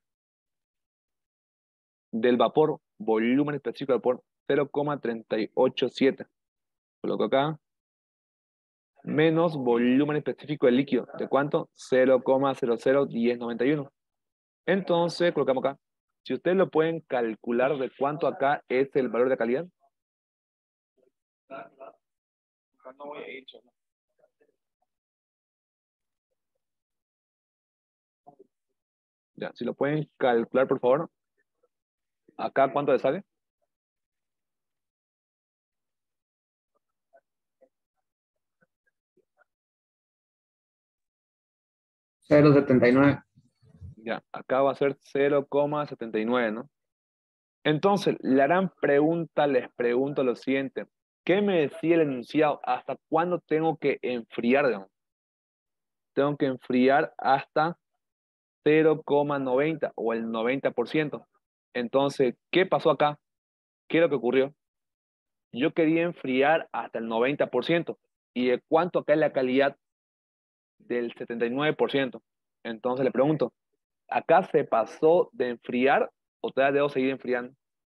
del vapor, volumen específico del vapor, cero coma treinta y ocho siete. Coloco acá. Menos volumen específico del líquido. ¿De cuánto? cero coma cero cero uno cero nueve uno. Entonces, colocamos acá. Si ustedes lo pueden calcular de cuánto acá es el valor de calidad. Ya, si lo pueden calcular, por favor. Acá, ¿cuánto le sale? cero coma setenta y nueve. Ya, acá va a ser cero coma setenta y nueve, ¿no? Entonces, la gran pregunta, les pregunto lo siguiente. ¿Qué me decía el enunciado? ¿Hasta cuándo tengo que enfriar, digamos? Tengo que enfriar hasta cero coma noventa o el noventa por ciento. Entonces, ¿qué pasó acá? ¿Qué es lo que ocurrió? Yo quería enfriar hasta el noventa por ciento. ¿Y de cuánto acá es la calidad? Del setenta y nueve por ciento. Entonces le pregunto, ¿acá se pasó de enfriar o todavía debo seguir enfriando?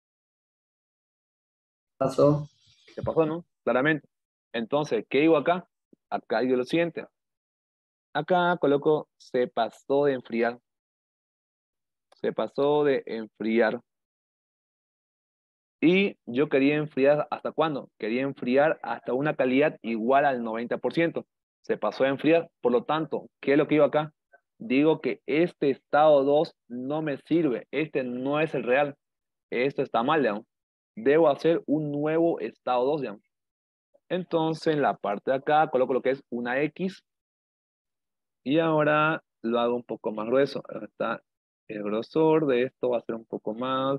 Pasó. Se pasó, ¿no? Claramente. Entonces, ¿qué digo acá? Acá digo lo siguiente. Acá coloco se pasó de enfriar. Se pasó de enfriar. Y yo quería enfriar ¿hasta cuándo? Quería enfriar hasta una calidad igual al noventa por ciento. Se pasó a enfriar. Por lo tanto, ¿qué es lo que digo acá? Digo que este estado dos no me sirve. Este no es el real. Esto está mal, digamos. Debo hacer un nuevo estado dos, digamos. Entonces, en la parte de acá coloco lo que es una X. Y ahora lo hago un poco más grueso. Ahora está el grosor de esto va a ser un poco más.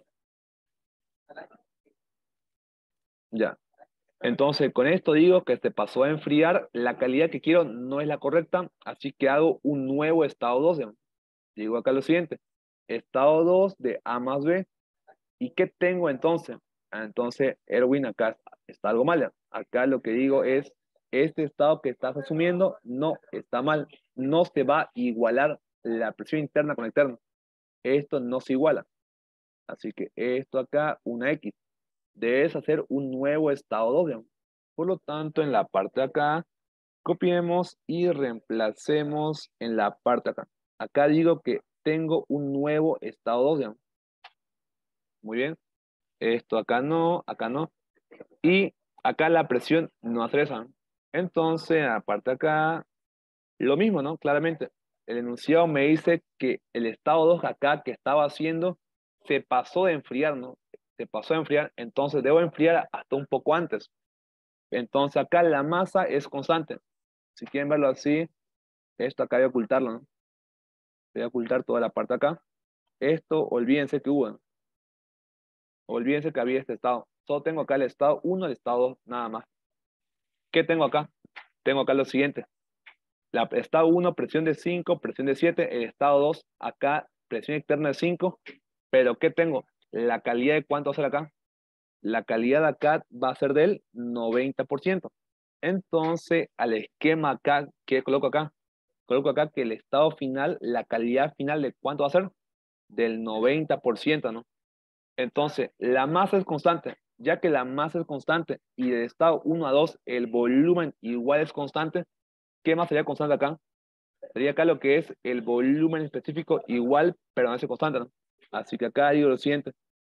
Ya. Entonces, con esto digo que se pasó a enfriar, la calidad que quiero no es la correcta, así que hago un nuevo estado dos. Digamos. Digo acá lo siguiente, estado dos de A más B. ¿Y qué tengo entonces? Ah, Entonces, Erwin, acá está algo mal. Digamos. Acá lo que digo es, este estado que estás asumiendo no está mal, no se va a igualar la presión interna con externa. Esto no se iguala. Así que esto acá, una X. Debes hacer un nuevo estado dos. Digamos. Por lo tanto, en la parte de acá, copiemos y reemplacemos en la parte de acá. Acá digo que tengo un nuevo estado dos. Digamos. Muy bien. Esto acá no, acá no. Y acá la presión no hace esa. Entonces, aparte acá, lo mismo, ¿no? Claramente, el enunciado me dice que el estado dos acá que estaba haciendo se pasó de enfriar, ¿no? Se pasó de enfriar, entonces debo enfriar hasta un poco antes. Entonces acá la masa es constante. Si quieren verlo así, esto acá voy a ocultarlo, ¿no? Voy a ocultar toda la parte acá. Esto, olvídense que hubo, ¿no? Olvídense que había este estado. Solo tengo acá el estado uno, el estado dos, nada más. ¿Qué tengo acá? Tengo acá lo siguiente. La estado uno, presión de cinco, presión de siete. El estado dos, acá, presión externa de cinco. Pero ¿qué tengo? La calidad de cuánto va a ser acá. La calidad de acá va a ser del noventa por ciento. Entonces, al esquema acá, ¿qué coloco acá? Coloco acá que el estado final, la calidad final de cuánto va a ser? Del noventa por ciento, ¿no? Entonces, la masa es constante. Ya que la masa es constante y del estado uno a dos el volumen igual es constante, ¿qué más sería constante acá? Sería acá lo que es el volumen específico igual, pero no es constante, ¿no? Así que acá digo lo siguiente.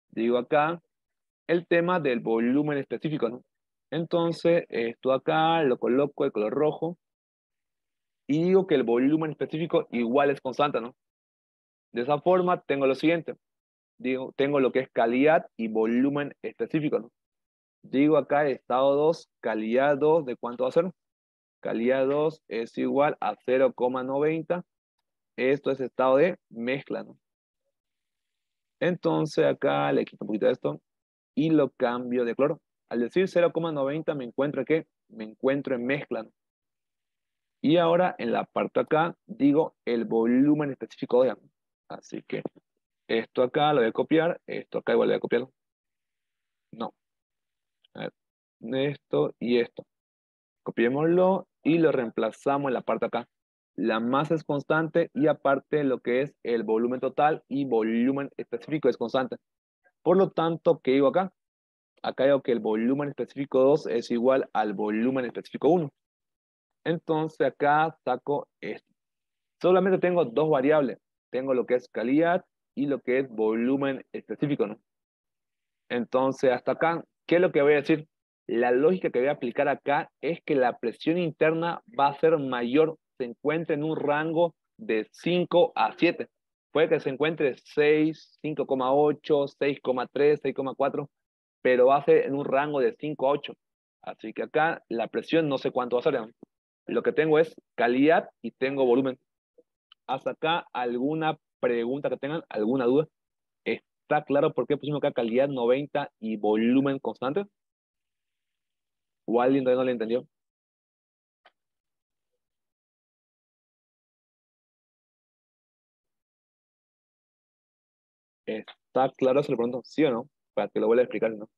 Digo acá el tema del volumen específico, ¿no? Entonces, esto acá lo coloco de color rojo y digo que el volumen específico igual es constante, ¿no? De esa forma tengo lo siguiente. Digo, tengo lo que es calidad y volumen específico, ¿no? Digo acá estado dos, calidad dos, ¿de cuánto va a ser? Calidad dos es igual a cero coma noventa. Esto es estado de mezcla, ¿no? Entonces acá le quito un poquito de esto y lo cambio de color. Al decir cero coma noventa me encuentro ¿qué? Me encuentro en mezcla, ¿no? Y ahora en la parte acá digo el volumen específico de agua. Así que esto acá lo voy a copiar, esto acá igual lo voy a copiar. No. A ver, esto y esto. Copiémoslo y lo reemplazamos en la parte acá. La masa es constante y aparte lo que es el volumen total y volumen específico es constante. Por lo tanto, ¿qué digo acá? Acá digo que el volumen específico dos es igual al volumen específico uno. Entonces acá saco esto. Solamente tengo dos variables. Tengo lo que es calidad y lo que es volumen específico, ¿no? Entonces hasta acá, ¿qué es lo que voy a decir? La lógica que voy a aplicar acá es que la presión interna va a ser mayor, se encuentra en un rango de cinco a siete. Puede que se encuentre seis, cinco coma ocho, seis coma tres, seis coma cuatro, pero va a ser en un rango de cinco a ocho. Así que acá la presión no sé cuánto va a ser, ¿no? Lo que tengo es calidad y tengo volumen. Hasta acá, ¿alguna pregunta que tengan? ¿Alguna duda? ¿Está claro por qué pusimos acá calidad noventa y volumen constante? ¿O alguien todavía no le entendió? ¿Está claro? Se lo pregunto, ¿sí o no? Para que lo vuelva a explicar, ¿no?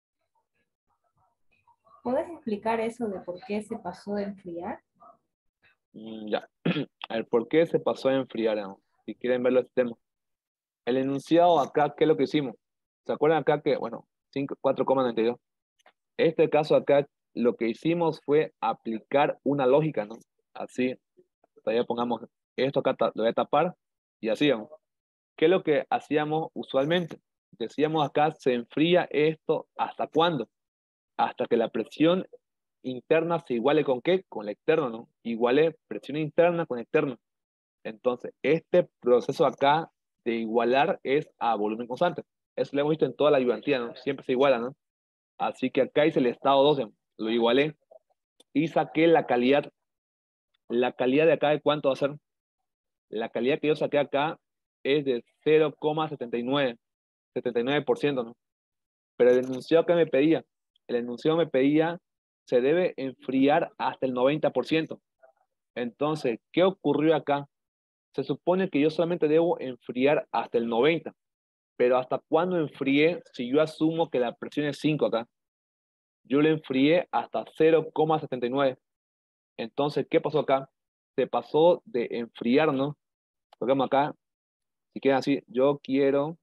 ¿Puedes explicar eso de por qué se pasó de enfriar? Mm, ya. A ver, ¿por qué se pasó a enfriar, no? Si quieren verlo este tema. El enunciado acá, ¿qué es lo que hicimos? ¿Se acuerdan acá que, bueno, cuatro coma noventa y dos? Este caso acá, lo que hicimos fue aplicar una lógica, ¿no? Así, todavía pongamos esto acá, ta- lo voy a tapar y así, ¿no? ¿Qué es lo que hacíamos usualmente? Decíamos acá, se enfría esto, ¿hasta cuándo? Hasta que la presión interna se iguale con qué? Con la externa, ¿no? Iguale presión interna con externa. Entonces, este proceso acá de igualar es a volumen constante. Eso lo hemos visto en toda la ayudantía, ¿no? Siempre se iguala, ¿no? Así que acá hice el estado doce, lo igualé y saqué la calidad. La calidad de acá, ¿de cuánto va a ser? La calidad que yo saqué acá es de cero coma setenta y nueve, setenta y nueve por ciento, ¿no? Pero el enunciado que me pedía, el enunciado me pedía, se debe enfriar hasta el noventa por ciento. Entonces, ¿qué ocurrió acá? Se supone que yo solamente debo enfriar hasta el noventa, pero ¿hasta cuándo enfrié si yo asumo que la presión es cinco acá? Yo le enfrié hasta cero coma setenta y nueve. Entonces, ¿qué pasó acá? Se pasó de enfriar, ¿no? Pongamos acá, si quieren así, yo quiero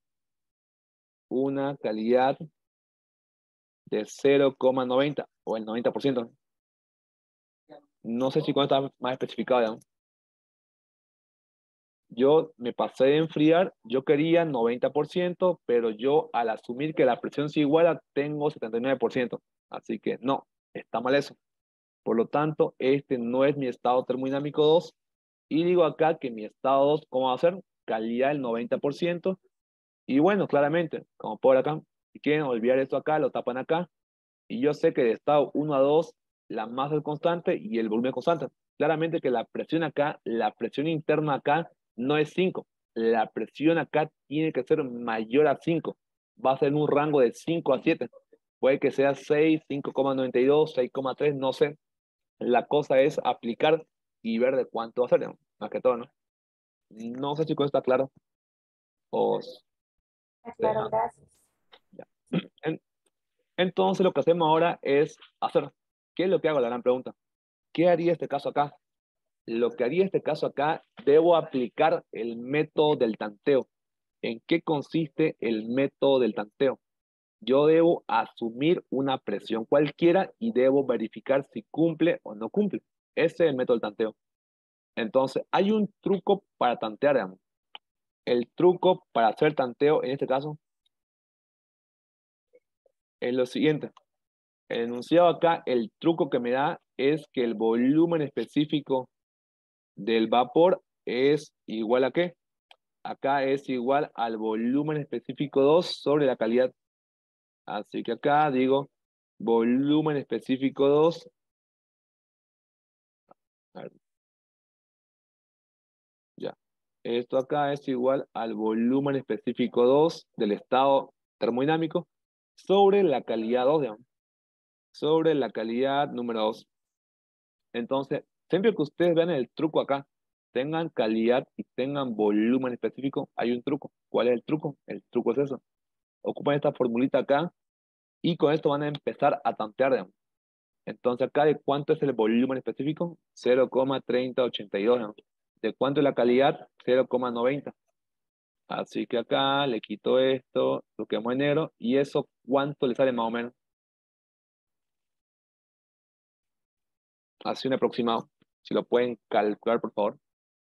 una calidad de cero coma noventa o el noventa por ciento. No sé si con esto está más especificado, ¿no? Yo me pasé de enfriar, yo quería noventa por ciento, pero yo al asumir que la presión se iguala, tengo setenta y nueve por ciento. Así que no, está mal eso. Por lo tanto, este no es mi estado termodinámico dos. Y digo acá que mi estado dos, ¿cómo va a ser? Calidad del noventa por ciento. Y bueno, claramente, como por acá, si quieren olvidar esto acá, lo tapan acá. Y yo sé que de estado uno a dos, la masa es constante y el volumen es constante. Claramente que la presión acá, la presión interna acá no es cinco. La presión acá tiene que ser mayor a cinco. Va a ser en un rango de cinco a siete. Puede que sea seis, cinco coma noventa y dos, seis coma tres, no sé. La cosa es aplicar y ver de cuánto va a ser, ¿no? Más que todo, ¿no? No sé si con esto está claro. O Claro, deja. gracias. Ya. En- Entonces lo que hacemos ahora es hacer. ¿Qué es lo que hago? La gran pregunta. ¿Qué haría este caso acá? Lo que haría este caso acá, debo aplicar el método del tanteo. ¿En qué consiste el método del tanteo? Yo debo asumir una presión cualquiera y debo verificar si cumple o no cumple. Ese es el método del tanteo. Entonces, hay un truco para tantear, digamos. El truco para hacer tanteo, en este caso, es lo siguiente. El enunciado acá, el truco que me da es que el volumen específico del vapor es igual a ¿qué? Acá es igual al volumen específico dos sobre la calidad. Así que acá digo volumen específico dos. A ver, ya. Esto acá es igual al volumen específico dos del estado termodinámico sobre la calidad dos, digamos. Sobre la calidad número dos. Entonces, siempre que ustedes vean el truco acá, tengan calidad y tengan volumen específico, hay un truco. ¿Cuál es el truco? El truco es eso. Ocupan esta formulita acá y con esto van a empezar a tantear, digamos. Entonces acá, ¿de cuánto es el volumen específico? cero coma treinta ochenta y dos, digamos. ¿De cuánto es la calidad? cero coma noventa. Así que acá le quito esto, lo quemo en negro, y eso, ¿cuánto le sale más o menos? Así un aproximado. Si lo pueden calcular, por favor.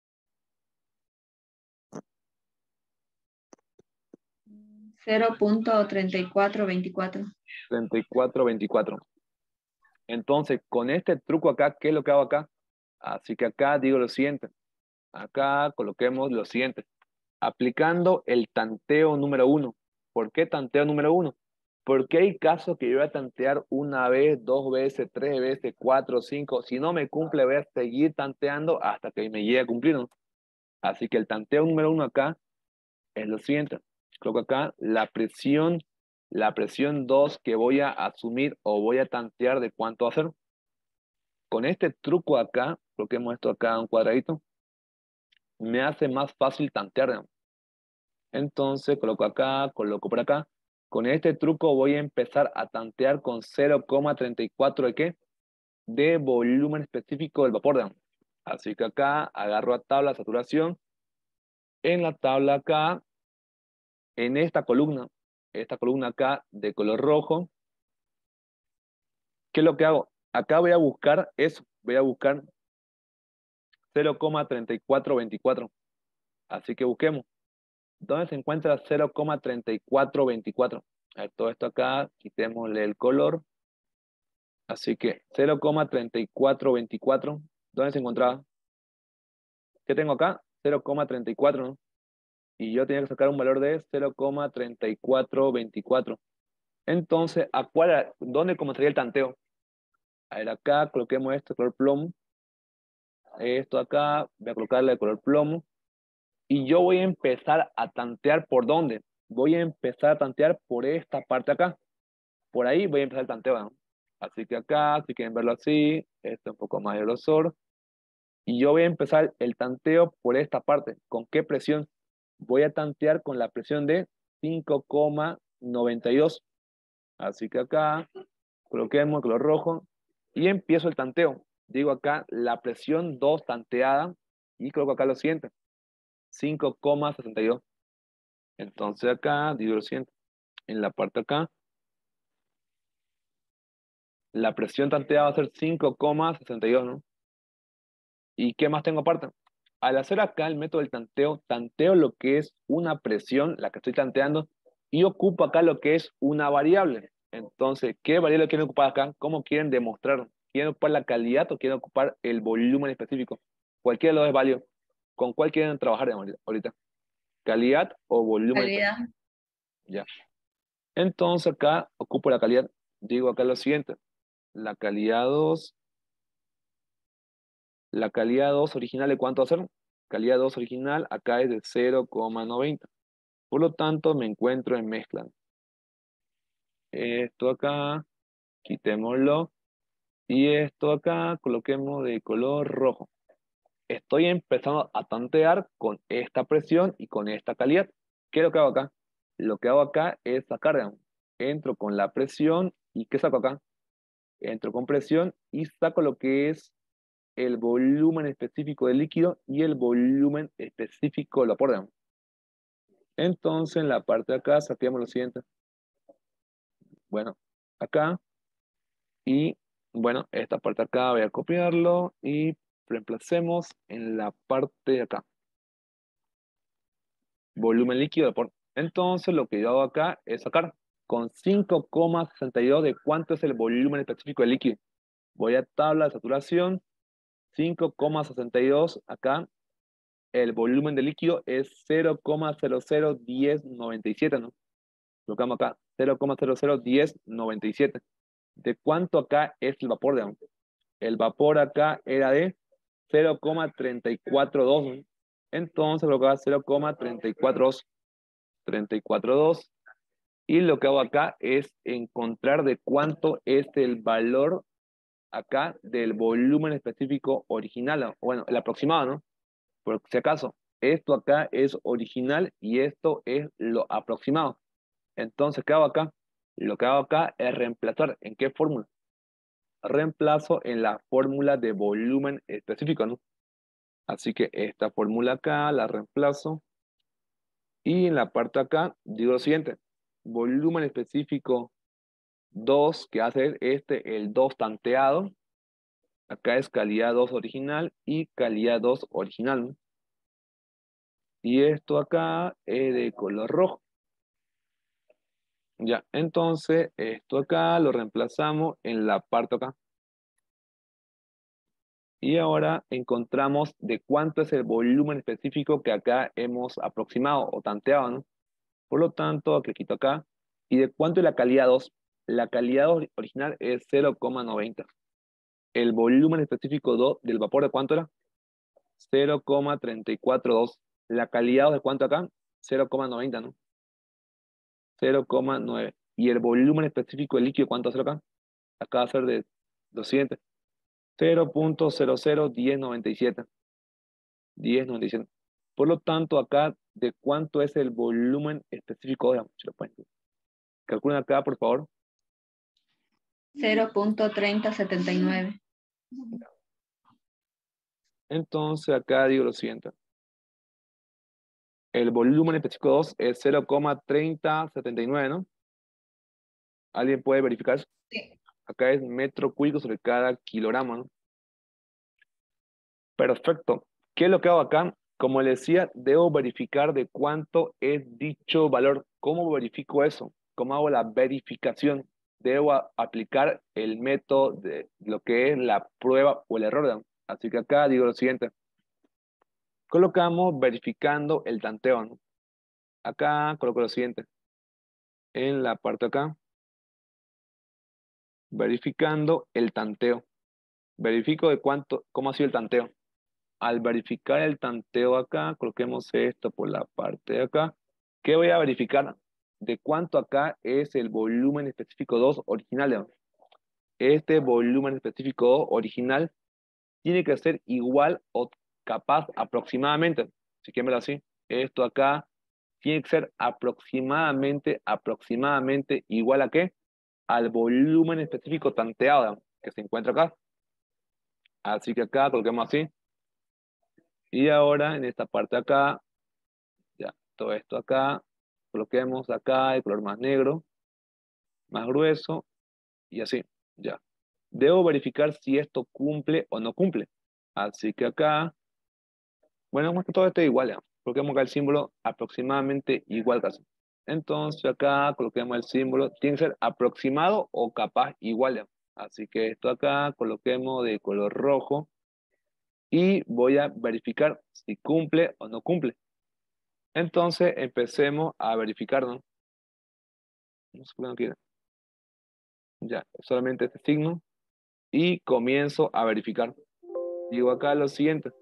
cero punto treinta y cuatro veinticuatro. treinta y cuatro veinticuatro. Entonces, con este truco acá, ¿qué es lo que hago acá? Así que acá digo lo siguiente. Acá coloquemos lo siguiente. Aplicando el tanteo número uno. ¿Por qué tanteo número uno? Porque hay casos que yo voy a tantear una vez, dos veces, tres veces, cuatro, cinco. Si no me cumple, voy a seguir tanteando hasta que me llegue a cumplir, ¿no? Así que el tanteo número uno acá es lo siguiente. Coloco acá la presión, la presión dos que voy a asumir o voy a tantear de cuánto va a ser. Con este truco acá, coloquemos esto acá en un cuadradito, me hace más fácil tantear, ¿no? Entonces coloco acá, coloco por acá. Con este truco voy a empezar a tantear con cero coma treinta y cuatro de qué? De volumen específico del vapor, ¿no? Así que acá agarro a tabla saturación. En la tabla acá, en esta columna, esta columna acá de color rojo, ¿qué es lo que hago? Acá voy a buscar eso, voy a buscar cero coma treinta y cuatro veinticuatro. Así que busquemos. ¿Dónde se encuentra cero coma treinta y cuatro veinticuatro? A ver, todo esto acá, quitémosle el color. Así que cero coma treinta y cuatro veinticuatro, ¿dónde se encontraba? ¿Qué tengo acá? cero coma treinta y cuatro, ¿no? Y yo tenía que sacar un valor de cero coma treinta y cuatro veinticuatro. Entonces, ¿a cuál, dónde comenzaría el tanteo? A ver, acá coloquemos esto, color plomo. Esto acá, voy a colocarle de color plomo. Y yo voy a empezar a tantear ¿por dónde? Voy a empezar a tantear por esta parte acá. Por ahí voy a empezar el tanteo, ¿no? Así que acá, si quieren verlo así, esto un poco más de grosor. Y yo voy a empezar el tanteo por esta parte. ¿Con qué presión? Voy a tantear con la presión de cinco coma noventa y dos. Así que acá, coloquemos el color rojo y empiezo el tanteo. Digo acá la presión dos tanteada y coloco acá lo siguiente, cinco coma sesenta y dos. Entonces acá digo lo siguiente, en la parte acá, la presión tanteada va a ser cinco coma sesenta y dos, ¿no? ¿Y qué más tengo aparte? Al hacer acá el método del tanteo, tanteo lo que es una presión, la que estoy tanteando, y ocupo acá lo que es una variable. Entonces, ¿qué variable quieren ocupar acá? ¿Cómo quieren demostrar? ¿Quieren ocupar la calidad o quieren ocupar el volumen específico? Cualquiera de los dos es válido. ¿Con cuál quieren trabajar ahorita? ¿Calidad o volumen Calidad. específico? Ya. Entonces acá ocupo la calidad. Digo acá lo siguiente. La calidad dos. La calidad dos original, ¿de cuánto va a ser? Calidad dos original acá es de cero coma noventa. Por lo tanto, me encuentro en mezcla. Esto acá, quitémoslo. Y esto acá, coloquemos de color rojo. Estoy empezando a tantear con esta presión y con esta calidad. ¿Qué es lo que hago acá? Lo que hago acá es sacar, digamos, entro con la presión y ¿qué saco acá? Entro con presión y saco lo que es el volumen específico del líquido y el volumen específico del vapor, digamos. Entonces, en la parte de acá, saquemos lo siguiente. Bueno, acá. Y, bueno, esta parte de acá voy a copiarlo y reemplacemos en la parte de acá. Volumen líquido, vapor. Entonces, lo que yo hago acá es sacar. con cinco coma sesenta y dos de cuánto es el volumen específico del líquido. Voy a tabla de saturación, cinco coma sesenta y dos, acá el volumen del líquido es cero coma cero cero uno cero nueve siete, ¿no? Colocamos acá, cero coma cero cero uno cero nueve siete. ¿De cuánto acá es el vapor de agua? El vapor acá era de cero coma treinta y cuatro dos, ¿no? Entonces colocaba cero coma treinta y cuatro dos. treinta y cuatro dos. Y lo que hago acá es encontrar de cuánto es el valor acá del volumen específico original. Bueno, el aproximado, ¿no? Por si acaso, esto acá es original y esto es lo aproximado. Entonces, ¿qué hago acá? Lo que hago acá es reemplazar. ¿En qué fórmula? Reemplazo en la fórmula de volumen específico, ¿no? Así que esta fórmula acá la reemplazo. Y en la parte acá digo lo siguiente. Volumen específico dos, que hace este, el dos tanteado. Acá es calidad dos original y calidad dos original, ¿no? Y esto acá es de color rojo. Ya, entonces esto acá lo reemplazamos en la parte acá. Y ahora encontramos de cuánto es el volumen específico que acá hemos aproximado o tanteado, ¿no? Por lo tanto, aquí quito acá. ¿Y de cuánto es la calidad dos? La calidad dos original es cero coma noventa. El volumen específico dos del vapor, ¿de cuánto era? cero coma treinta y cuatro dos. La calidad dos, ¿de cuánto acá? cero coma noventa, ¿no? cero coma nueve. ¿Y el volumen específico del líquido cuánto hace acá? Acá va a ser de lo siguiente. cero punto cero cero uno cero nueve siete. diez noventa y siete. Por lo tanto, acá, ¿de cuánto es el volumen específico? Veamos, si lo pueden. Calculen acá, por favor. cero punto treinta setenta y nueve. Entonces, acá digo lo siguiente. El volumen específico dos es cero coma treinta setenta y nueve, ¿no? ¿Alguien puede verificar eso? Sí. Acá es metro cúbico sobre cada kilogramo, ¿no? Perfecto. ¿Qué es lo que hago acá? Como les decía, debo verificar de cuánto es dicho valor. ¿Cómo verifico eso? ¿Cómo hago la verificación? Debo a- aplicar el método de lo que es la prueba o el error, ¿no? Así que acá digo lo siguiente. Colocamos verificando el tanteo, ¿no? Acá coloco lo siguiente. En la parte acá, verificando el tanteo. Verifico de cuánto, cómo ha sido el tanteo. Al verificar el tanteo acá, coloquemos esto por la parte de acá. ¿Qué voy a verificar? De cuánto acá es el volumen específico dos original. Este volumen específico dos original tiene que ser igual o capaz aproximadamente. Si quieren verlo así. Esto acá tiene que ser aproximadamente, aproximadamente igual a ¿qué? Al volumen específico tanteado que se encuentra acá. Así que acá coloquemos así. Y ahora en esta parte acá, ya, todo esto acá, coloquemos acá el color más negro, más grueso, y así, ya. Debo verificar si esto cumple o no cumple. Así que acá, bueno, más que todo esté igual, ya. Coloquemos acá el símbolo aproximadamente igual casi. Entonces acá coloquemos el símbolo, tiene que ser aproximado o capaz igual, ya. Así que esto acá coloquemos de color rojo y voy a verificar si cumple o no cumple. Entonces empecemos a verificar, ¿no? No sé por qué no quiere. Ya, solamente este signo. Y comienzo a verificar. Digo acá lo siguiente.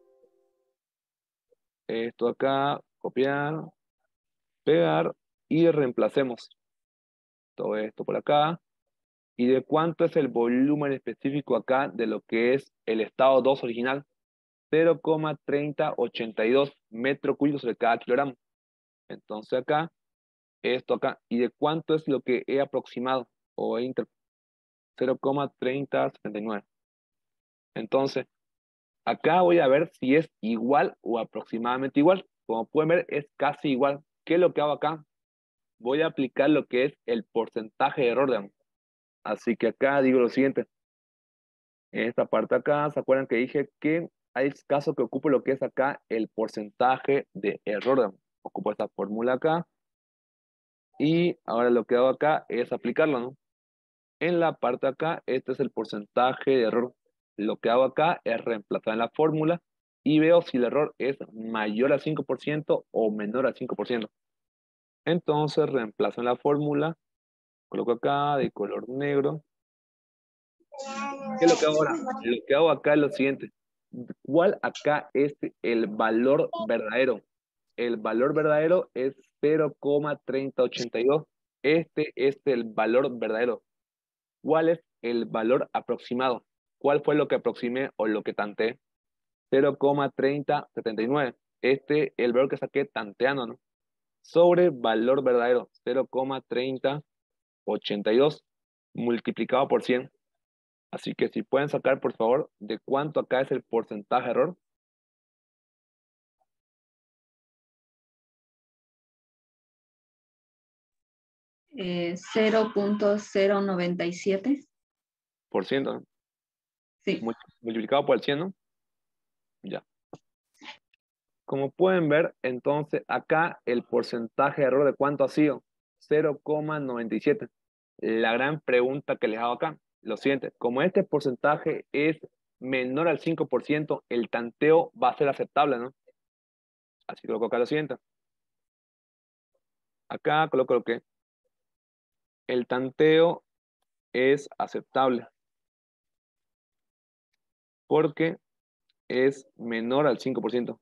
Esto acá, copiar, pegar y reemplacemos todo esto por acá. ¿Y de cuánto es el volumen específico acá de lo que es el estado dos original? cero coma treinta ochenta y dos metros cúbicos sobre cada kilogramo. Entonces acá, esto acá. ¿Y de cuánto es lo que he aproximado o he interpretado? cero coma treinta setenta y nueve. Entonces, acá voy a ver si es igual o aproximadamente igual. Como pueden ver, es casi igual. ¿Qué es lo que hago acá? Voy a aplicar lo que es el porcentaje de error, digamos. Así que acá digo lo siguiente. En esta parte acá, ¿se acuerdan que dije que hay casos que ocupo lo que es acá el porcentaje de error, digamos? Ocupo esta fórmula acá. Y ahora lo que hago acá es aplicarlo, ¿no? En la parte de acá, este es el porcentaje de error. Lo que hago acá es reemplazar en la fórmula y veo si el error es mayor al cinco por ciento o menor al cinco por ciento. Entonces reemplazo en la fórmula, coloco acá de color negro. ¿Qué es lo que hago ahora? Lo que hago acá es lo siguiente. ¿Cuál acá es el valor verdadero? El valor verdadero es cero coma treinta ochenta y dos. Este es el valor verdadero. ¿Cuál es el valor aproximado? ¿Cuál fue lo que aproximé o lo que tanteé? cero coma treinta setenta y nueve. Este, el valor que saqué tanteando, ¿no? Sobre valor verdadero, cero coma treinta ochenta y dos multiplicado por cien. Así que si pueden sacar, por favor, de cuánto acá es el porcentaje de error. Eh, cero punto cero noventa y siete. Por ciento, ¿no? Sí. Mul- Multiplicado por el cien, ¿no? Ya. Como pueden ver, entonces acá el porcentaje de error de cuánto ha sido cero coma noventa y siete. La gran pregunta que les hago acá, lo siguiente, como este porcentaje es menor al cinco por ciento, el tanteo va a ser aceptable, ¿no? Así que coloco acá lo siguiente. Acá coloco lo que el tanteo es aceptable porque es menor al cinco por ciento.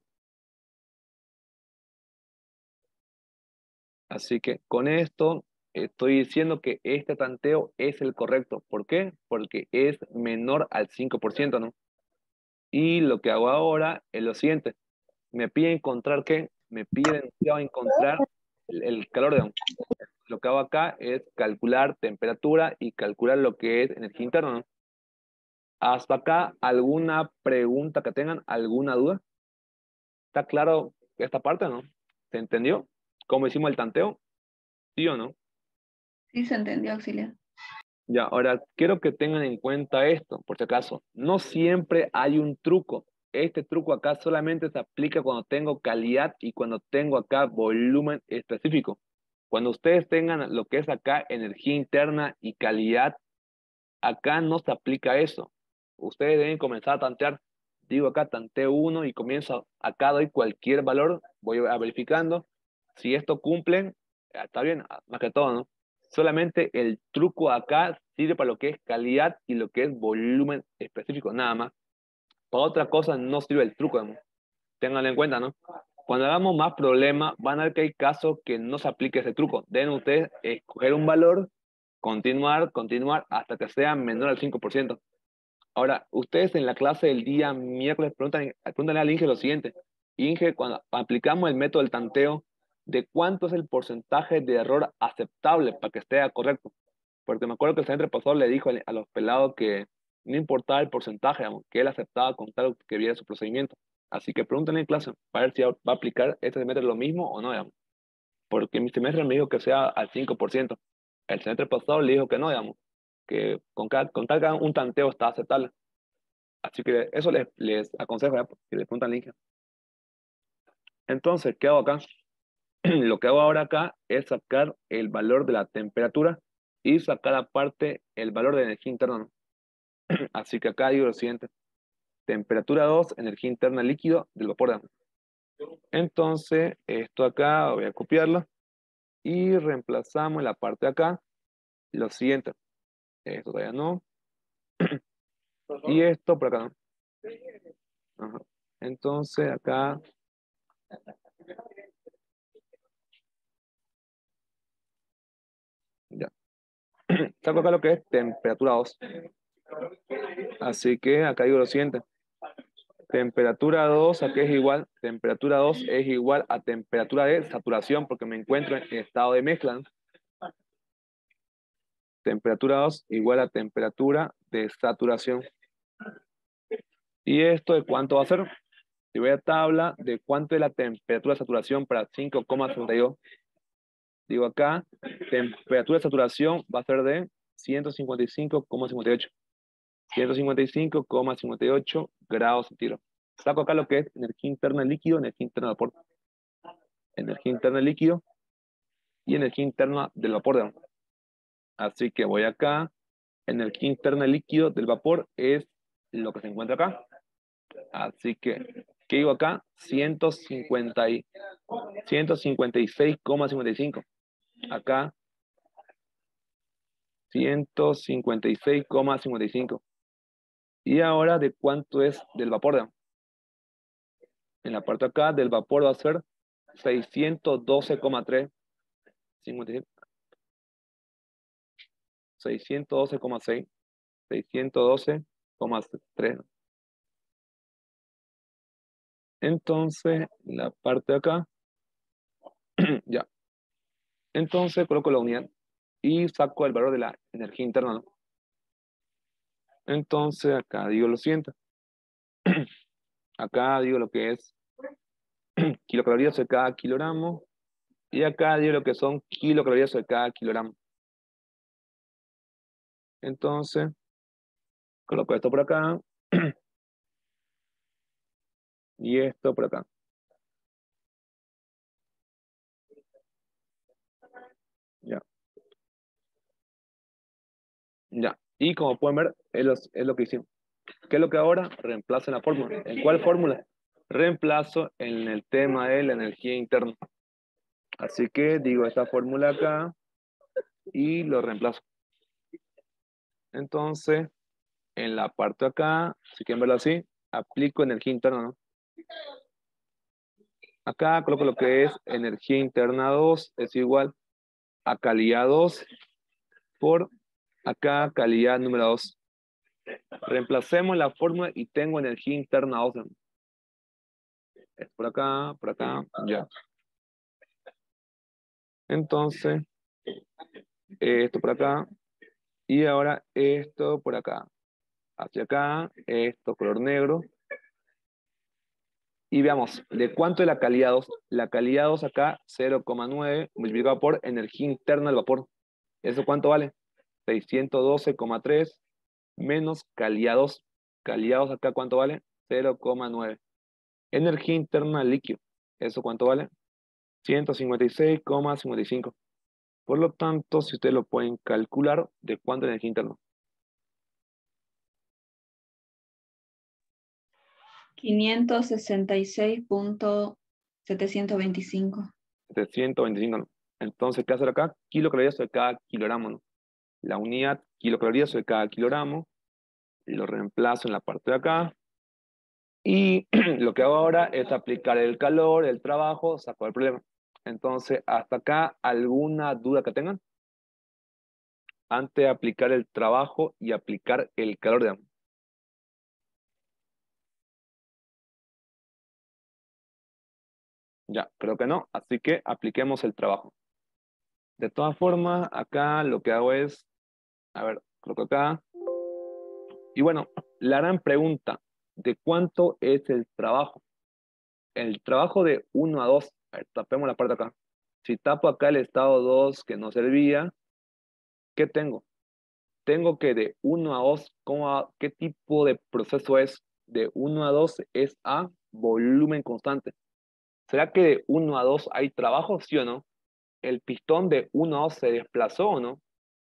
Así que con esto estoy diciendo que este tanteo es el correcto. ¿Por qué? Porque es menor al cinco por ciento, ¿no? Y lo que hago ahora es lo siguiente. Me pide encontrar ¿qué? Me pide encontrar el, el calor de Lo que hago acá es calcular temperatura y calcular lo que es energía interna, ¿no? Hasta acá, ¿alguna pregunta que tengan? ¿Alguna duda? ¿Está claro esta parte, no? ¿Se entendió? ¿Cómo hicimos el tanteo? ¿Sí o no? Sí, se entendió, auxiliar. Ya, ahora quiero que tengan en cuenta esto, por si acaso. No siempre hay un truco. Este truco acá solamente se aplica cuando tengo calidad y cuando tengo acá volumen específico. Cuando ustedes tengan lo que es acá energía interna y calidad, acá no se aplica eso. Ustedes deben comenzar a tantear. Digo acá, tanteo uno y comienzo acá, doy cualquier valor, voy a verificando. Si esto cumple, está bien, más que todo, ¿no? Solamente el truco acá sirve para lo que es calidad y lo que es volumen específico, nada más. Para otra cosa no sirve el truco, ¿no? Ténganlo en cuenta, ¿no? Cuando hagamos más problemas, van a ver que hay casos que no se aplique ese truco. Deben ustedes escoger un valor, continuar, continuar, hasta que sea menor al cinco por ciento. Ahora, ustedes en la clase del día miércoles preguntan, preguntan al Inge lo siguiente. Inge, cuando aplicamos el método del tanteo, ¿de cuánto es el porcentaje de error aceptable para que esté correcto? Porque me acuerdo que el semestre pasado le dijo a los pelados que no importaba el porcentaje, digamos, que él aceptaba con tal que viera su procedimiento. Así que pregúntenle en clase para ver si va a aplicar este semestre lo mismo o no, digamos. Porque mi semestre me dijo que sea al cinco por ciento. El semestre pasado le dijo que no, digamos, que con, cada, con tal que hagan un tanteo está aceptable. Así que eso les, les aconsejo, ¿ya? Que les preguntan link. Entonces, ¿qué hago acá? Lo que hago ahora acá es sacar el valor de la temperatura y sacar aparte el valor de energía interna, ¿no? Así que acá digo lo siguiente. Temperatura dos, energía interna líquido del vapor de agua. Entonces, esto acá voy a copiarlo y reemplazamos en la parte de acá lo siguiente. Esto todavía no. Y esto por acá no. Ajá. Entonces, acá ya. Saco acá lo que es temperatura dos. Así que acá digo lo siguiente. Temperatura dos, aquí es igual, temperatura dos es igual a temperatura de saturación porque me encuentro en estado de mezcla, ¿no? Temperatura dos igual a temperatura de saturación. ¿Y esto de cuánto va a ser? Si voy a tabla de cuánto es la temperatura de saturación para cinco coma treinta y dos. Digo acá, temperatura de saturación va a ser de ciento cincuenta y cinco coma cincuenta y ocho. ciento cincuenta y cinco coma cincuenta y ocho grados centígrados. Saco acá lo que es energía interna líquido, energía interna de vapor. Energía interna líquido y energía interna del vapor de agua. Así que voy acá, energía interna del líquido del vapor es lo que se encuentra acá. Así que, ¿qué digo acá? ciento cincuenta y, ciento cincuenta y seis coma cincuenta y cinco. Acá, ciento cincuenta y seis coma cincuenta y cinco. Y ahora, ¿de cuánto es del vapor de agua? En la parte acá del vapor va a ser seiscientos doce coma tres. cincuenta y cinco, seiscientos doce coma seis. seiscientos doce coma tres. Entonces, la parte de acá, ya. Entonces, coloco la unidad y saco el valor de la energía interna, ¿no? Entonces, acá digo lo siguiente. Acá digo lo que es kilocalorías de cada kilogramo. Y acá digo lo que son kilocalorías de cada kilogramo. Entonces, coloco esto por acá. Y esto por acá. Ya. Ya. Y como pueden ver, es lo, es lo que hicimos. ¿Qué es lo que ahora? Reemplazo en la fórmula. ¿En cuál fórmula? Reemplazo en el tema de la energía interna. Así que digo esta fórmula acá y lo reemplazo. Entonces, en la parte de acá, si quieren verlo así, aplico energía interna, ¿no? Acá coloco lo que es energía interna dos es igual a calidad dos por acá calidad número dos. Reemplacemos la fórmula y tengo energía interna dos. Es por acá, por acá, ya. Entonces, esto por acá. Y ahora esto por acá. Hacia acá, esto color negro. Y veamos, ¿de cuánto es la calidad dos? La calidad dos acá, cero coma nueve multiplicado por energía interna del vapor. ¿Eso cuánto vale? seiscientos doce coma tres menos calidad dos. Calidad dos acá, ¿cuánto vale? cero coma nueve. Energía interna del líquido. ¿Eso cuánto vale? ciento cincuenta y seis coma cincuenta y cinco. Por lo tanto, si ustedes lo pueden calcular, ¿de cuánto es energía interna? quinientos sesenta y seis punto setecientos veinticinco. setecientos veinticinco, ¿no? Entonces, ¿qué hacer acá? Kilocalorías sobre cada kilogramo, ¿no? La unidad kilocalorías sobre cada kilogramo. Lo reemplazo en la parte de acá. Y lo que hago ahora es aplicar el calor, el trabajo, saco el problema. Entonces, hasta acá, ¿alguna duda que tengan? Antes de aplicar el trabajo y aplicar el calor de ambos. Ya, creo que no. Así que apliquemos el trabajo. De todas formas, acá lo que hago es, a ver, coloco acá. Y bueno, la gran pregunta, ¿de cuánto es el trabajo? El trabajo de uno a dos. A ver, tapemos la parte de acá. Si tapo acá el estado dos que no servía, ¿qué tengo? Tengo que de uno a dos, ¿cómo a- ¿qué tipo de proceso es? De uno a dos es a volumen constante. ¿Será que de uno a dos hay trabajo, sí o no? ¿El pistón de uno a dos se desplazó o no?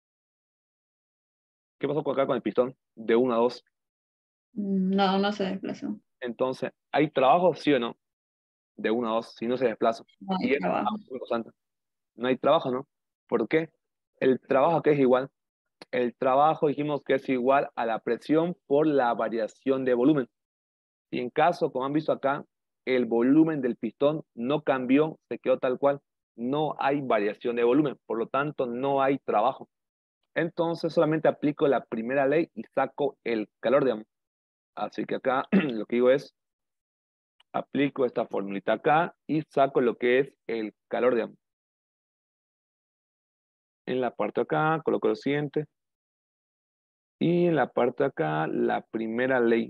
¿Qué pasó acá con el pistón de uno a dos? No, no se desplazó. Entonces, ¿hay trabajo, sí o no? De uno a dos, si no se desplaza. No hay Y es a trabajo. volumen constante. No hay trabajo, ¿no? ¿Por qué? El trabajo que es igual. El trabajo dijimos que es igual a la presión por la variación de volumen. Y en caso, como han visto acá, el volumen del pistón no cambió, se quedó tal cual. No hay variación de volumen, por lo tanto no hay trabajo. Entonces solamente aplico la primera ley y saco el calor de ambos. Así que acá lo que digo es, aplico esta formulita acá y saco lo que es el calor de ambos. En la parte de acá coloco lo siguiente. Y en la parte de acá, la primera ley.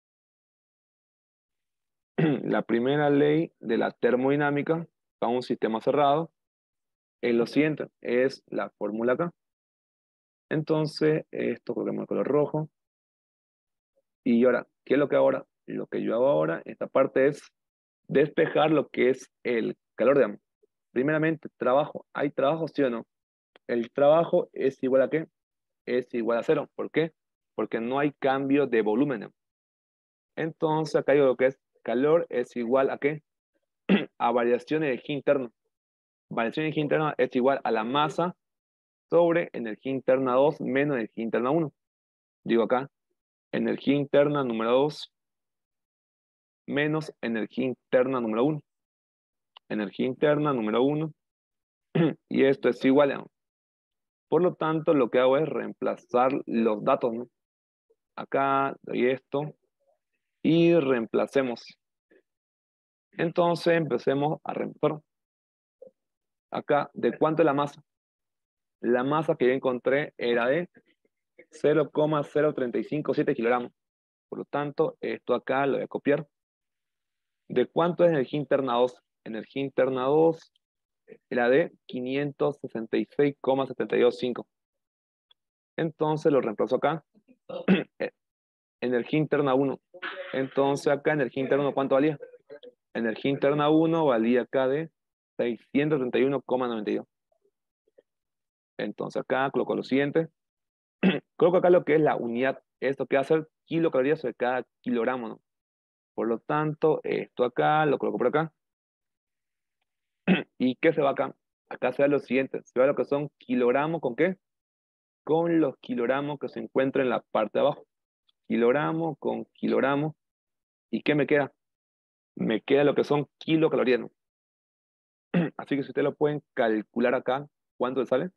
La primera ley de la termodinámica para un sistema cerrado es lo siguiente, es la fórmula acá. Entonces, esto coloquemos el color rojo. Y ahora, ¿qué es lo que hago ahora? Lo que yo hago ahora, esta parte es despejar lo que es el calor de ambos. Primeramente, trabajo. ¿Hay trabajo, sí o no? El trabajo es igual a ¿qué? Es igual a cero. ¿Por qué? Porque no hay cambio de volumen. Entonces, acá digo lo que es calor es igual a ¿qué? A variación de energía interna. Variación de energía interna es igual a la masa sobre energía interna dos menos energía interna uno. Digo acá, energía interna número dos menos energía interna número uno. Energía interna número uno. Y esto es igual a... Por lo tanto, lo que hago es reemplazar los datos, ¿no? Acá doy esto y reemplacemos. Entonces empecemos a reemplazar. Acá, ¿de cuánto es la masa? La masa que yo encontré era de cero coma cero tres cinco siete kilogramos. Por lo tanto, esto acá lo voy a copiar. ¿De cuánto es energía interna dos? Energía interna dos era de quinientos sesenta y seis coma setenta y dos cinco. Entonces lo reemplazo acá. Energía interna uno. Entonces acá energía interna uno, ¿cuánto valía? Energía interna uno valía acá de seiscientos treinta y uno coma noventa y dos. Entonces acá coloco lo siguiente. Coloco acá lo que es la unidad. Esto que va a ser kilocalorías sobre cada kilogramo, ¿no? Por lo tanto, esto acá lo coloco por acá. ¿Y qué se va acá? Acá se va lo siguiente. Se va lo que son kilogramos con qué? Con los kilogramos que se encuentran en la parte de abajo. Kilogramo con kilogramo. ¿Y qué me queda? Me queda lo que son kilocalorías, ¿no? Así que si ustedes lo pueden calcular acá, ¿cuánto le sale?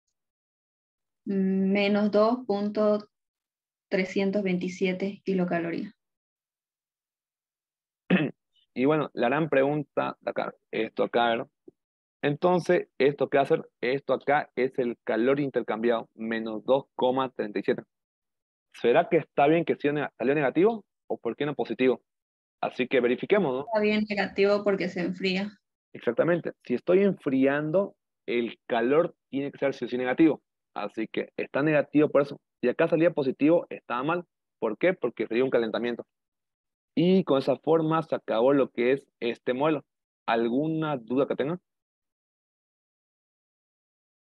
Menos dos punto trescientos veintisiete kilocalorías. Y bueno, la gran pregunta de acá, esto acá, ¿no? Entonces, ¿esto qué va a hacer? Esto acá es el calor intercambiado, menos dos coma treinta y siete. ¿Será que está bien que sea neg- salió negativo o por qué no positivo? Así que verifiquemos, ¿no? Está bien negativo porque se enfría. Exactamente. Si estoy enfriando, el calor tiene que ser sí o sí negativo. Así que está negativo por eso. Si acá salía positivo, estaba mal. ¿Por qué? Porque sería un calentamiento. Y con esa forma se acabó lo que es este modelo. ¿Alguna duda que tenga?